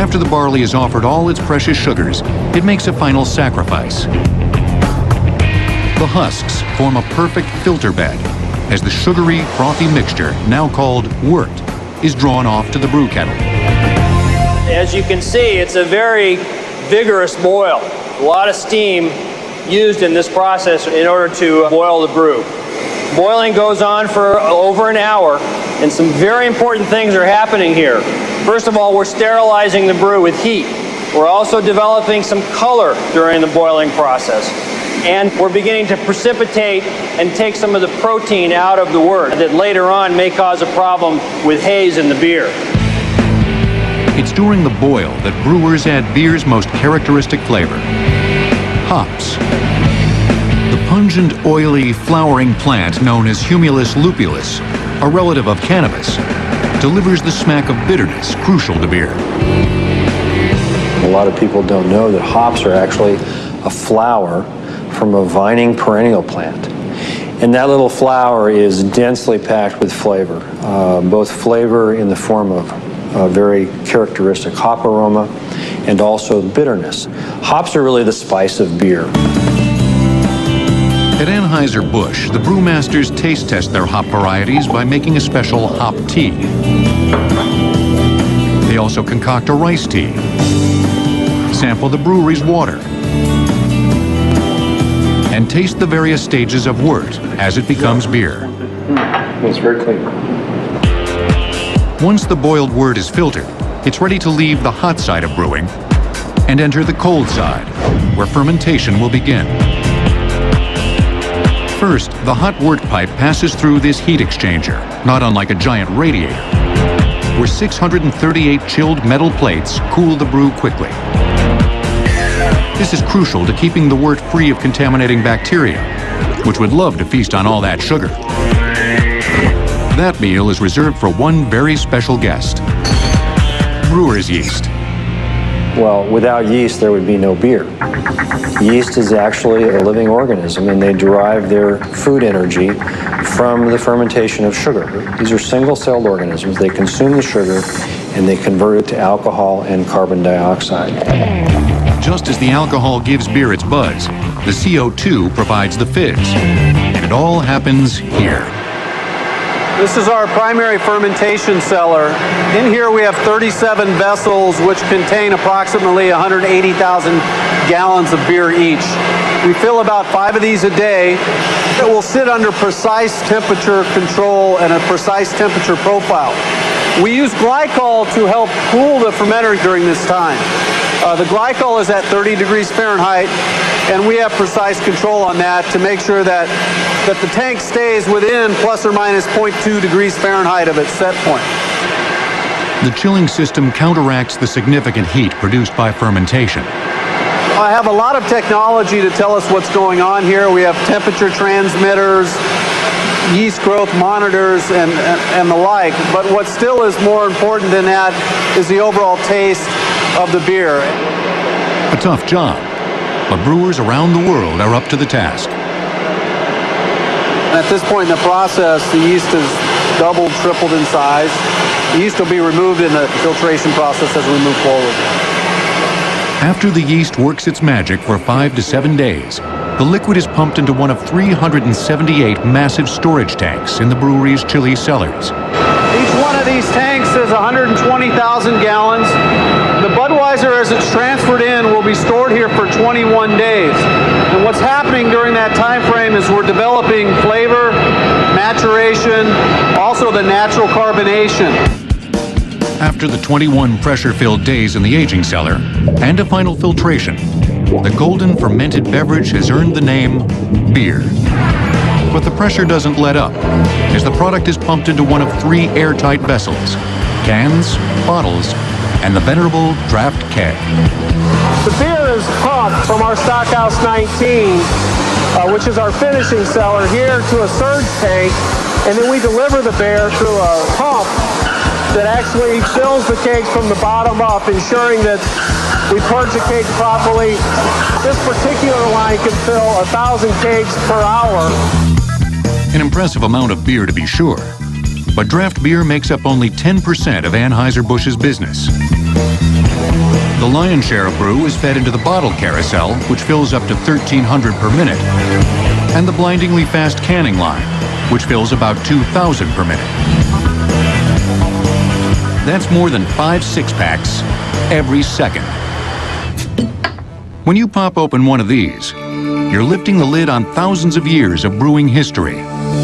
After the barley is offered all its precious sugars, it makes a final sacrifice. The husks form a perfect filter bed as the sugary, frothy mixture, now called wort, is drawn off to the brew kettle. As you can see, it's a very vigorous boil. A lot of steam used in this process in order to boil the brew. Boiling goes on for over an hour, and some very important things are happening here. First of all, we're sterilizing the brew with heat. We're also developing some color during the boiling process. And we're beginning to precipitate and take some of the protein out of the wort that later on may cause a problem with haze in the beer. It's during the boil that brewers add beer's most characteristic flavor, hops. The pungent, oily, flowering plant known as Humulus lupulus, a relative of cannabis, delivers the smack of bitterness crucial to beer. A lot of people don't know that hops are actually a flower from a vining perennial plant. And that little flower is densely packed with flavor, both flavor in the form of a very characteristic hop aroma and also bitterness. Hops are really the spice of beer. At Anheuser-Busch, the brewmasters taste test their hop varieties by making a special hop tea. They also concoct a rice tea, sample the brewery's water, and taste the various stages of wort as it becomes beer. It's very clean. Once the boiled wort is filtered, it's ready to leave the hot side of brewing and enter the cold side, where fermentation will begin. First, the hot wort pipe passes through this heat exchanger, not unlike a giant radiator, where 638 chilled metal plates cool the brew quickly. This is crucial to keeping the wort free of contaminating bacteria, which would love to feast on all that sugar. That meal is reserved for one very special guest, brewer's yeast. Well, without yeast, there would be no beer. Yeast is actually a living organism, and they derive their food energy from the fermentation of sugar. These are single-celled organisms. They consume the sugar, and they convert it to alcohol and carbon dioxide. Just as the alcohol gives beer its buzz, the CO2 provides the fizz. And it all happens here. This is our primary fermentation cellar. In here we have 37 vessels which contain approximately 180,000 gallons of beer each. We fill about 5 of these a day. It will sit under precise temperature control and a precise temperature profile. We use glycol to help cool the fermenter during this time. The glycol is at 30 degrees Fahrenheit, and we have precise control on that to make sure that the tank stays within plus or minus 0.2 degrees Fahrenheit of its set point. The chilling system counteracts the significant heat produced by fermentation. I have a lot of technology to tell us what's going on here. We have temperature transmitters, yeast growth monitors, and the like. But what still is more important than that is the overall taste of the beer. A tough job, but brewers around the world are up to the task. At this point in the process, the yeast has doubled, tripled in size. The yeast will be removed in the filtration process as we move forward. After the yeast works its magic for 5 to 7 days, the liquid is pumped into one of 378 massive storage tanks in the brewery's chilly cellars. Each one of these tanks is 120,000 gallons. The Budweiser, as it's transferred in, will be stored here for 21 days. And what's happening during that time frame is we're developing flavor, maturation, also the natural carbonation. After the 21 pressure-filled days in the aging cellar and a final filtration, the golden fermented beverage has earned the name beer. But the pressure doesn't let up, as the product is pumped into one of 3 airtight vessels: cans, bottles, and the venerable draft keg. The beer is pumped from our Stockhouse 19, which is our finishing cellar, here to a surge tank, and then we deliver the beer through a pump that actually fills the kegs from the bottom up, ensuring that we purge the kegs properly. This particular line can fill 1,000 kegs per hour. An impressive amount of beer, to be sure, but draft beer makes up only 10% of Anheuser-Busch's business. The lion's share of brew is fed into the bottle carousel, which fills up to 1,300 per minute, and the blindingly fast canning line, which fills about 2,000 per minute. That's more than 5 six-packs every second. When you pop open one of these, you're lifting the lid on thousands of years of brewing history.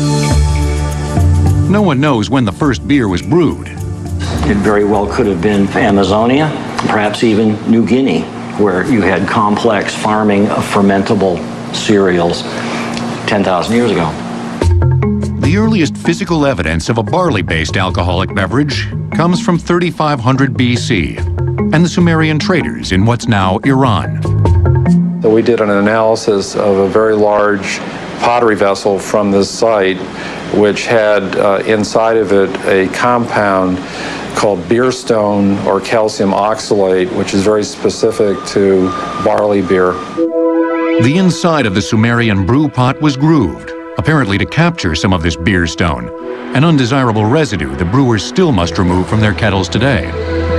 No one knows when the first beer was brewed. It very well could have been Amazonia, perhaps even New Guinea, where you had complex farming of fermentable cereals 10,000 years ago. The earliest physical evidence of a barley-based alcoholic beverage comes from 3500 BC and the Sumerian traders in what's now Iran. So we did an analysis of a very large pottery vessel from this site, which had inside of it a compound called beer stone or calcium oxalate, which is very specific to barley beer. The inside of the Sumerian brew pot was grooved, apparently to capture some of this beer stone, an undesirable residue the brewers still must remove from their kettles today.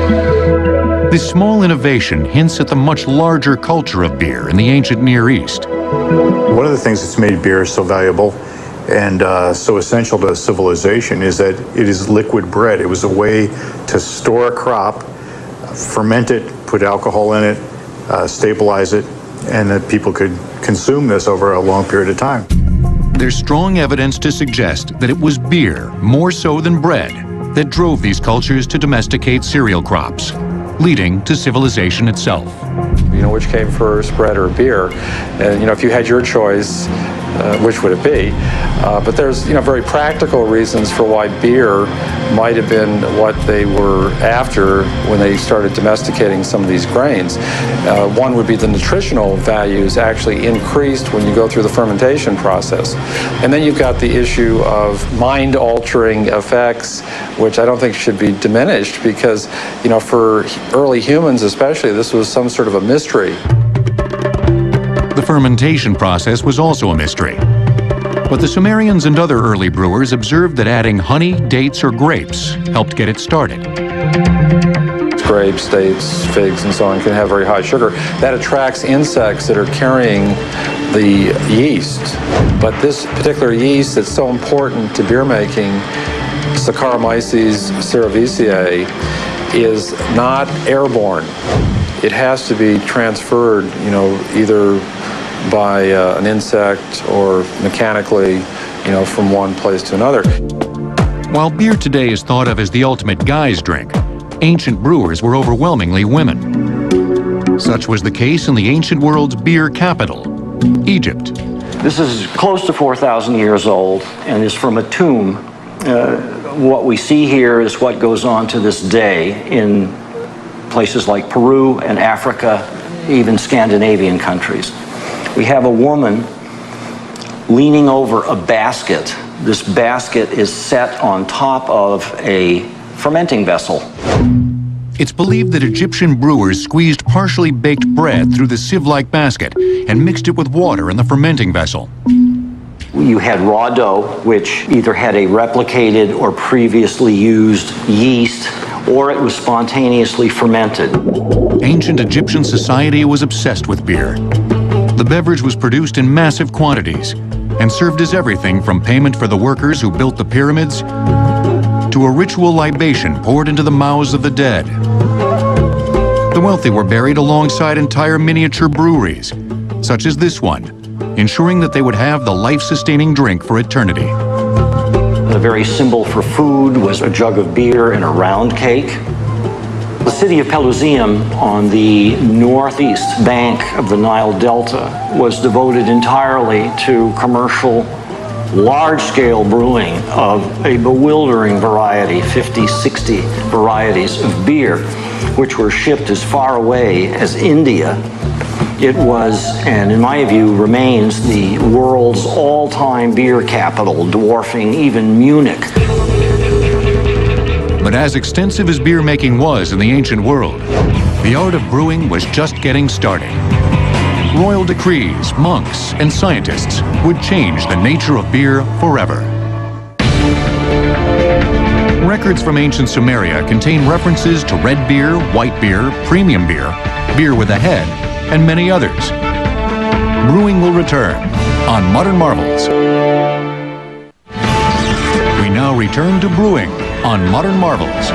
This small innovation hints at the much larger culture of beer in the ancient Near East. One of the things that's made beer so valuable and so essential to civilization is that it is liquid bread. It was a way to store a crop, ferment it, put alcohol in it, stabilize it, and that people could consume this over a long period of time. There's strong evidence to suggest that it was beer, more so than bread, that drove these cultures to domesticate cereal crops, leading to civilization itself. You know, which came first, bread or beer? And, you know, if you had your choice, which would it be? But there's, you know, very practical reasons for why beer might have been what they were after when they started domesticating some of these grains. One would be the nutritional values actually increased when you go through the fermentation process. And then you've got the issue of mind-altering effects, which I don't think should be diminished because, you know, for early humans especially, this was some sort of a mystery. The fermentation process was also a mystery. But the Sumerians and other early brewers observed that adding honey, dates, or grapes helped get it started. Grapes, dates, figs, and so on can have very high sugar. That attracts insects that are carrying the yeast. But this particular yeast that's so important to beer making, Saccharomyces cerevisiae, is not airborne. It has to be transferred, you know, either by an insect or mechanically, you know, from one place to another. While beer today is thought of as the ultimate guy's drink, ancient brewers were overwhelmingly women. Such was the case in the ancient world's beer capital, Egypt. This is close to 4,000 years old and is from a tomb. What we see here is what goes on to this day in places like Peru and Africa, even Scandinavian countries. We have a woman leaning over a basket. This basket is set on top of a fermenting vessel. It's believed that Egyptian brewers squeezed partially baked bread through the sieve-like basket and mixed it with water in the fermenting vessel. You had raw dough, which either had a replicated or previously used yeast, or it was spontaneously fermented. Ancient Egyptian society was obsessed with beer. The beverage was produced in massive quantities and served as everything from payment for the workers who built the pyramids to a ritual libation poured into the mouths of the dead. The wealthy were buried alongside entire miniature breweries, such as this one, ensuring that they would have the life-sustaining drink for eternity. The very symbol for food was a jug of beer and a round cake. The city of Pelusium on the northeast bank of the Nile Delta was devoted entirely to commercial, large-scale brewing of a bewildering variety, 50, 60 varieties of beer, which were shipped as far away as India. It was, and in my view, remains the world's all-time beer capital, dwarfing even Munich. But as extensive as beer making was in the ancient world, the art of brewing was just getting started. Royal decrees, monks, and scientists would change the nature of beer forever. Records from ancient Sumeria contain references to red beer, white beer, premium beer, beer with a head, and many others. Brewing will return on Modern Marvels. We now return to brewing on Modern Marvels.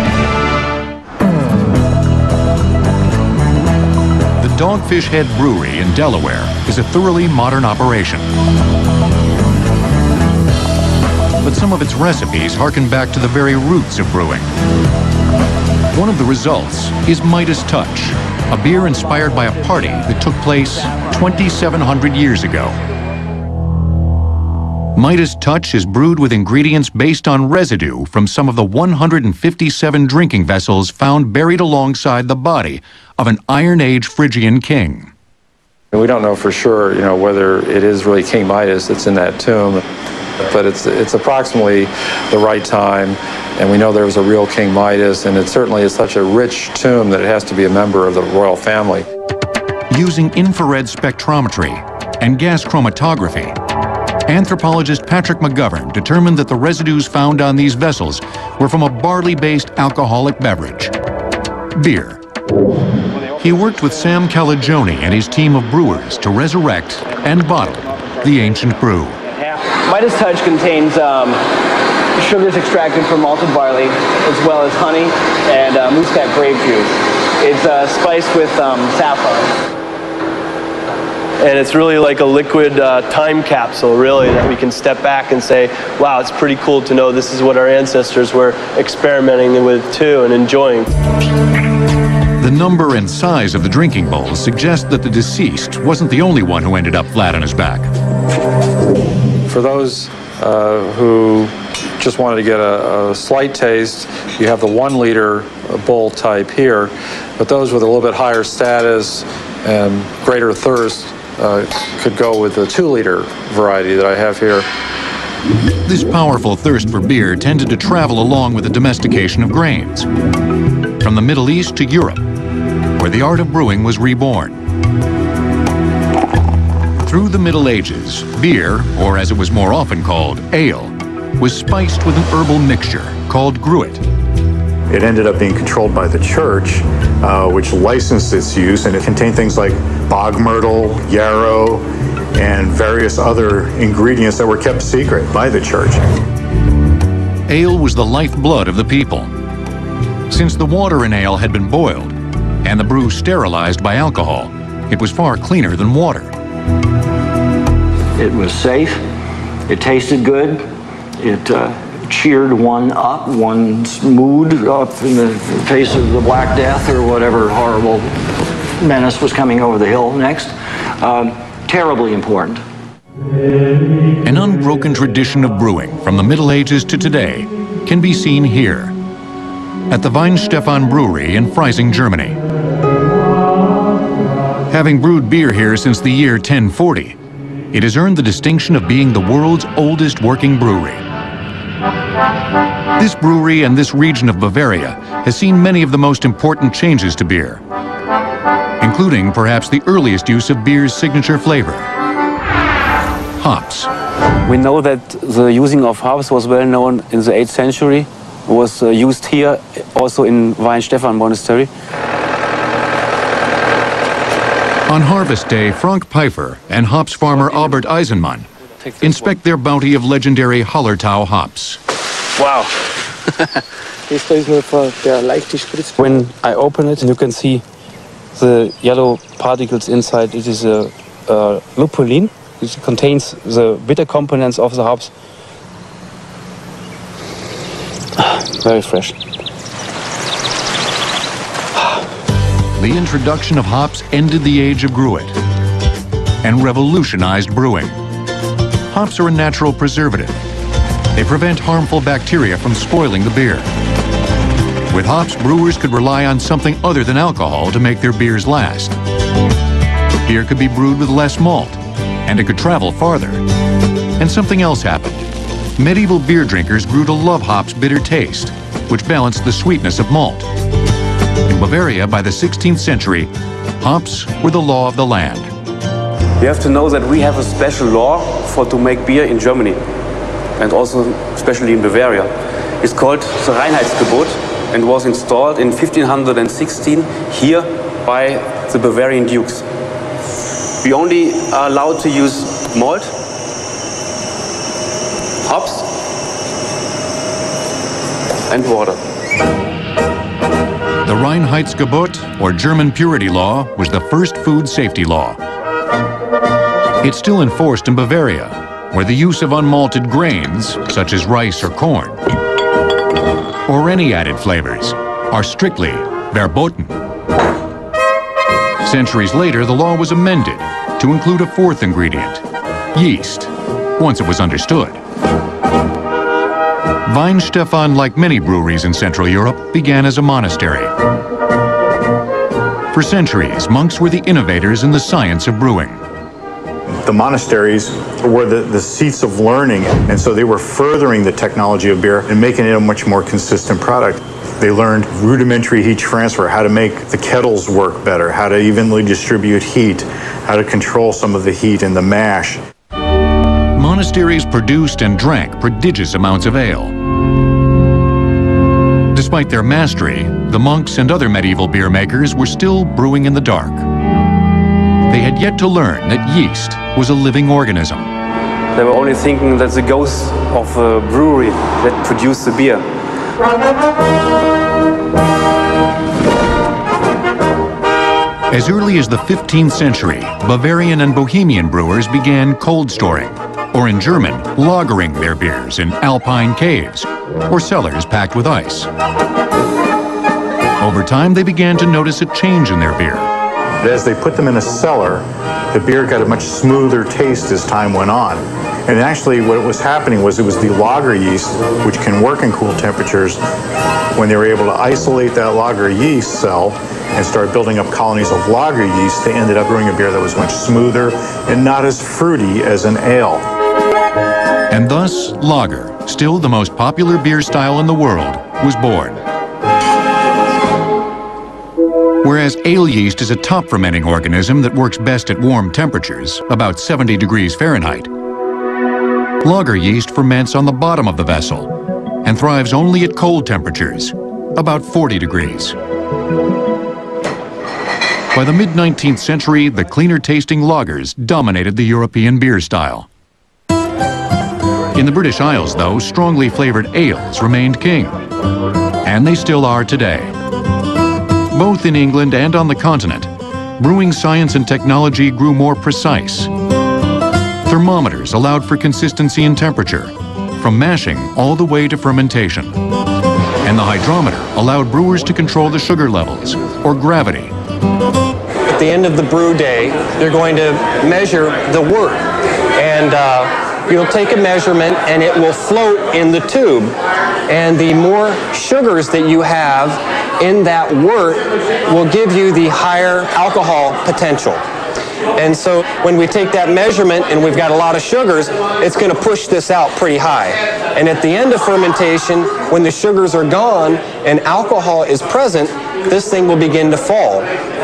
The Dogfish Head Brewery in Delaware is a thoroughly modern operation. But some of its recipes harken back to the very roots of brewing. One of the results is Midas Touch, a beer inspired by a party that took place 2,700 years ago. Midas Touch is brewed with ingredients based on residue from some of the 157 drinking vessels found buried alongside the body of an Iron Age Phrygian king. We don't know for sure, whether it is really King Midas that's in that tomb, but it's approximately the right time, and we know there was a real King Midas, and it certainly is such a rich tomb that it has to be a member of the royal family. Using infrared spectrometry and gas chromatography, anthropologist Patrick McGovern determined that the residues found on these vessels were from a barley-based alcoholic beverage, beer. He worked with Sam Calagione and his team of brewers to resurrect and bottle the ancient brew. Midas Touch contains sugars extracted from malted barley, as well as honey and muscat grape juice. It's spiced with saffron. And it's really like a liquid time capsule, really, that we can step back and say, wow, it's pretty cool to know this is what our ancestors were experimenting with too and enjoying. The number and size of the drinking bowls suggest that the deceased wasn't the only one who ended up flat on his back. For those who just wanted to get a slight taste, you have the 1 liter bowl type here, but those with a little bit higher status and greater thirst could go with the 2 liter variety that I have here. This powerful thirst for beer tended to travel along with the domestication of grains, from the Middle East to Europe, where the art of brewing was reborn. Through the Middle Ages, beer, or as it was more often called, ale, was spiced with an herbal mixture called gruit. It ended up being controlled by the church, which licensed its use, and it contained things like bog myrtle, yarrow, and various other ingredients that were kept secret by the church. Ale was the lifeblood of the people. Since the water in ale had been boiled, and the brew sterilized by alcohol, it was far cleaner than water. It was safe, it tasted good, it cheered one up, one's mood up in the face of the Black Death or whatever horrible menace was coming over the hill next. Terribly important. An unbroken tradition of brewing from the Middle Ages to today can be seen here at the Weinstefan Brewery in Freising, Germany. Having brewed beer here since the year 1040, it has earned the distinction of being the world's oldest working brewery. This brewery and this region of Bavaria has seen many of the most important changes to beer, including perhaps the earliest use of beer's signature flavor, hops. We know that the using of hops was well known in the 8th century. It was used here, also in Weinstefan Monastery. On harvest day, Frank Pfeiffer and hops farmer Albert Eisenmann inspect their bounty of legendary Hallertau hops. Wow. When I open it, you can see the yellow particles inside. It is a lupulin. It contains the bitter components of the hops. Very fresh. The introduction of hops ended the age of gruit and revolutionized brewing. Hops are a natural preservative. They prevent harmful bacteria from spoiling the beer. With hops, brewers could rely on something other than alcohol to make their beers last. Beer could be brewed with less malt, and it could travel farther. And something else happened. Medieval beer drinkers grew to love hops' bitter taste, which balanced the sweetness of malt. In Bavaria, by the 16th century, hops were the law of the land. You have to know that we have a special law to make beer in Germany, and also especially in Bavaria. is called the Reinheitsgebot and was installed in 1516 here by the Bavarian dukes. We only are allowed to use malt, hops, and water. The Reinheitsgebot, or German purity law, was the first food safety law. It's still enforced in Bavaria, where the use of unmalted grains, such as rice or corn, or any added flavors, are strictly verboten. Centuries later, the law was amended to include a fourth ingredient, yeast, once it was understood. Weihenstephan, like many breweries in Central Europe, began as a monastery. For centuries, monks were the innovators in the science of brewing. The monasteries were the seats of learning, and so they were furthering the technology of beer and making it a much more consistent product. They learned rudimentary heat transfer, how to make the kettles work better, how to evenly distribute heat, how to control some of the heat in the mash. Monasteries produced and drank prodigious amounts of ale. Despite their mastery, the monks and other medieval beer makers were still brewing in the dark. They had yet to learn that yeast was a living organism. They were only thinking that the ghost of a brewery that produced the beer. As early as the 15th century, Bavarian and Bohemian brewers began cold storing, or in German, lagering their beers in alpine caves, or cellars packed with ice. Over time, they began to notice a change in their beer. As they put them in a cellar, the beer got a much smoother taste as time went on. And actually what was happening was it was the lager yeast, which can work in cool temperatures. When they were able to isolate that lager yeast cell and start building up colonies of lager yeast, they ended up brewing a beer that was much smoother and not as fruity as an ale. And thus, lager, still the most popular beer style in the world, was born. Whereas ale yeast is a top fermenting organism that works best at warm temperatures, about 70 degrees Fahrenheit, lager yeast ferments on the bottom of the vessel and thrives only at cold temperatures, about 40 degrees. By the mid-19th century, the cleaner-tasting lagers dominated the European beer style. In the British Isles, though, strongly flavored ales remained king, and they still are today. Both in England and on the continent, brewing science and technology grew more precise. Thermometers allowed for consistency in temperature, from mashing all the way to fermentation. And the hydrometer allowed brewers to control the sugar levels, or gravity. At the end of the brew day, they're going to measure the wort. And you'll take a measurement and it will float in the tube. And the more sugars that you have in that wort will give you the higher alcohol potential. And so when we take that measurement and we've got a lot of sugars, it's going to push this out pretty high. And at the end of fermentation, when the sugars are gone and alcohol is present, this thing will begin to fall.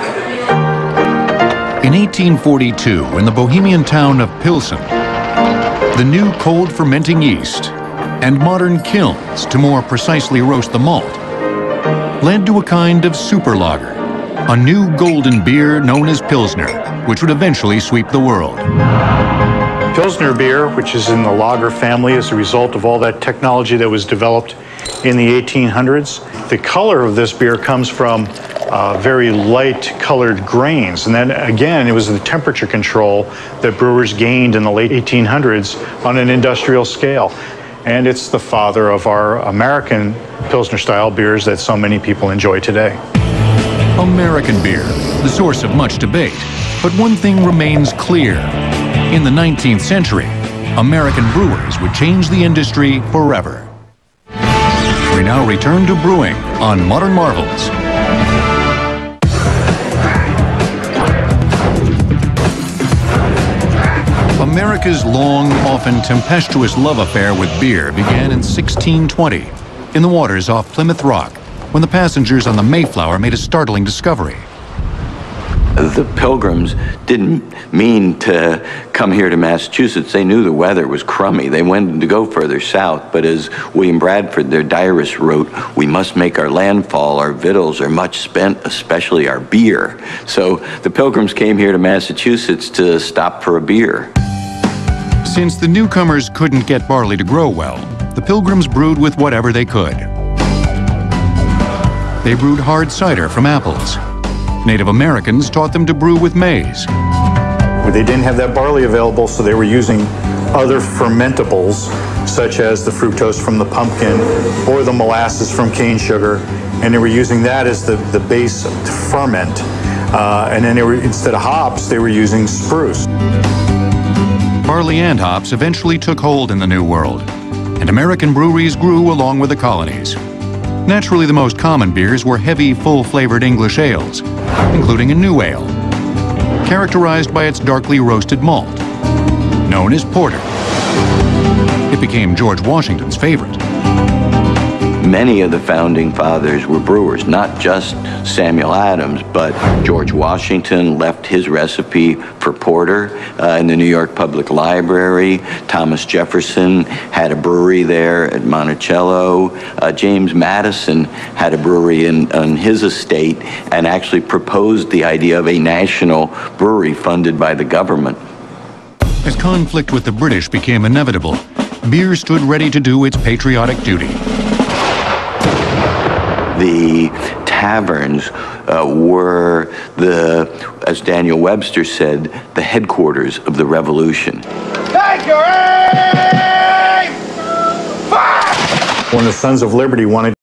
In 1842, in the Bohemian town of Pilsen, the new cold fermenting yeast and modern kilns to more precisely roast the malt led to a kind of super lager, a new golden beer known as Pilsner, which would eventually sweep the world. Pilsner beer, which is in the lager family as a result of all that technology that was developed in the 1800s. The color of this beer comes from very light colored grains. And then again, it was the temperature control that brewers gained in the late 1800s on an industrial scale. And it's the father of our American Pilsner style beers that so many people enjoy today. American beer, the source of much debate. But one thing remains clear. In the 19th century, American brewers would change the industry forever. We now return to brewing on Modern Marvels. America's long, often tempestuous love affair with beer began in 1620 in the waters off Plymouth Rock when the passengers on the Mayflower made a startling discovery. The Pilgrims didn't mean to come here to Massachusetts. They knew the weather was crummy. They wanted to go further south, but as William Bradford, their diarist, wrote, "We must make our landfall. Our victuals are much spent, especially our beer." So the Pilgrims came here to Massachusetts to stop for a beer. Since the newcomers couldn't get barley to grow well, the Pilgrims brewed with whatever they could. They brewed hard cider from apples. Native Americans taught them to brew with maize. They didn't have that barley available, so they were using other fermentables, such as the fructose from the pumpkin or the molasses from cane sugar, and they were using that as the base to ferment. And then they were, instead of hops, they were using spruce. Barley and hops eventually took hold in the New World, and American breweries grew along with the colonies. Naturally, the most common beers were heavy, full-flavored English ales, including a new ale, characterized by its darkly roasted malt, known as porter. It became George Washington's favorite. Many of the founding fathers were brewers, not just Samuel Adams, but George Washington left his recipe for porter in the New York Public Library. Thomas Jefferson had a brewery there at Monticello. James Madison had a brewery on his estate and actually proposed the idea of a national brewery funded by the government. As conflict with the British became inevitable, beer stood ready to do its patriotic duty. The taverns were as Daniel Webster said, the headquarters of the revolution. Take your aim! Fire! When the Sons of Liberty wanted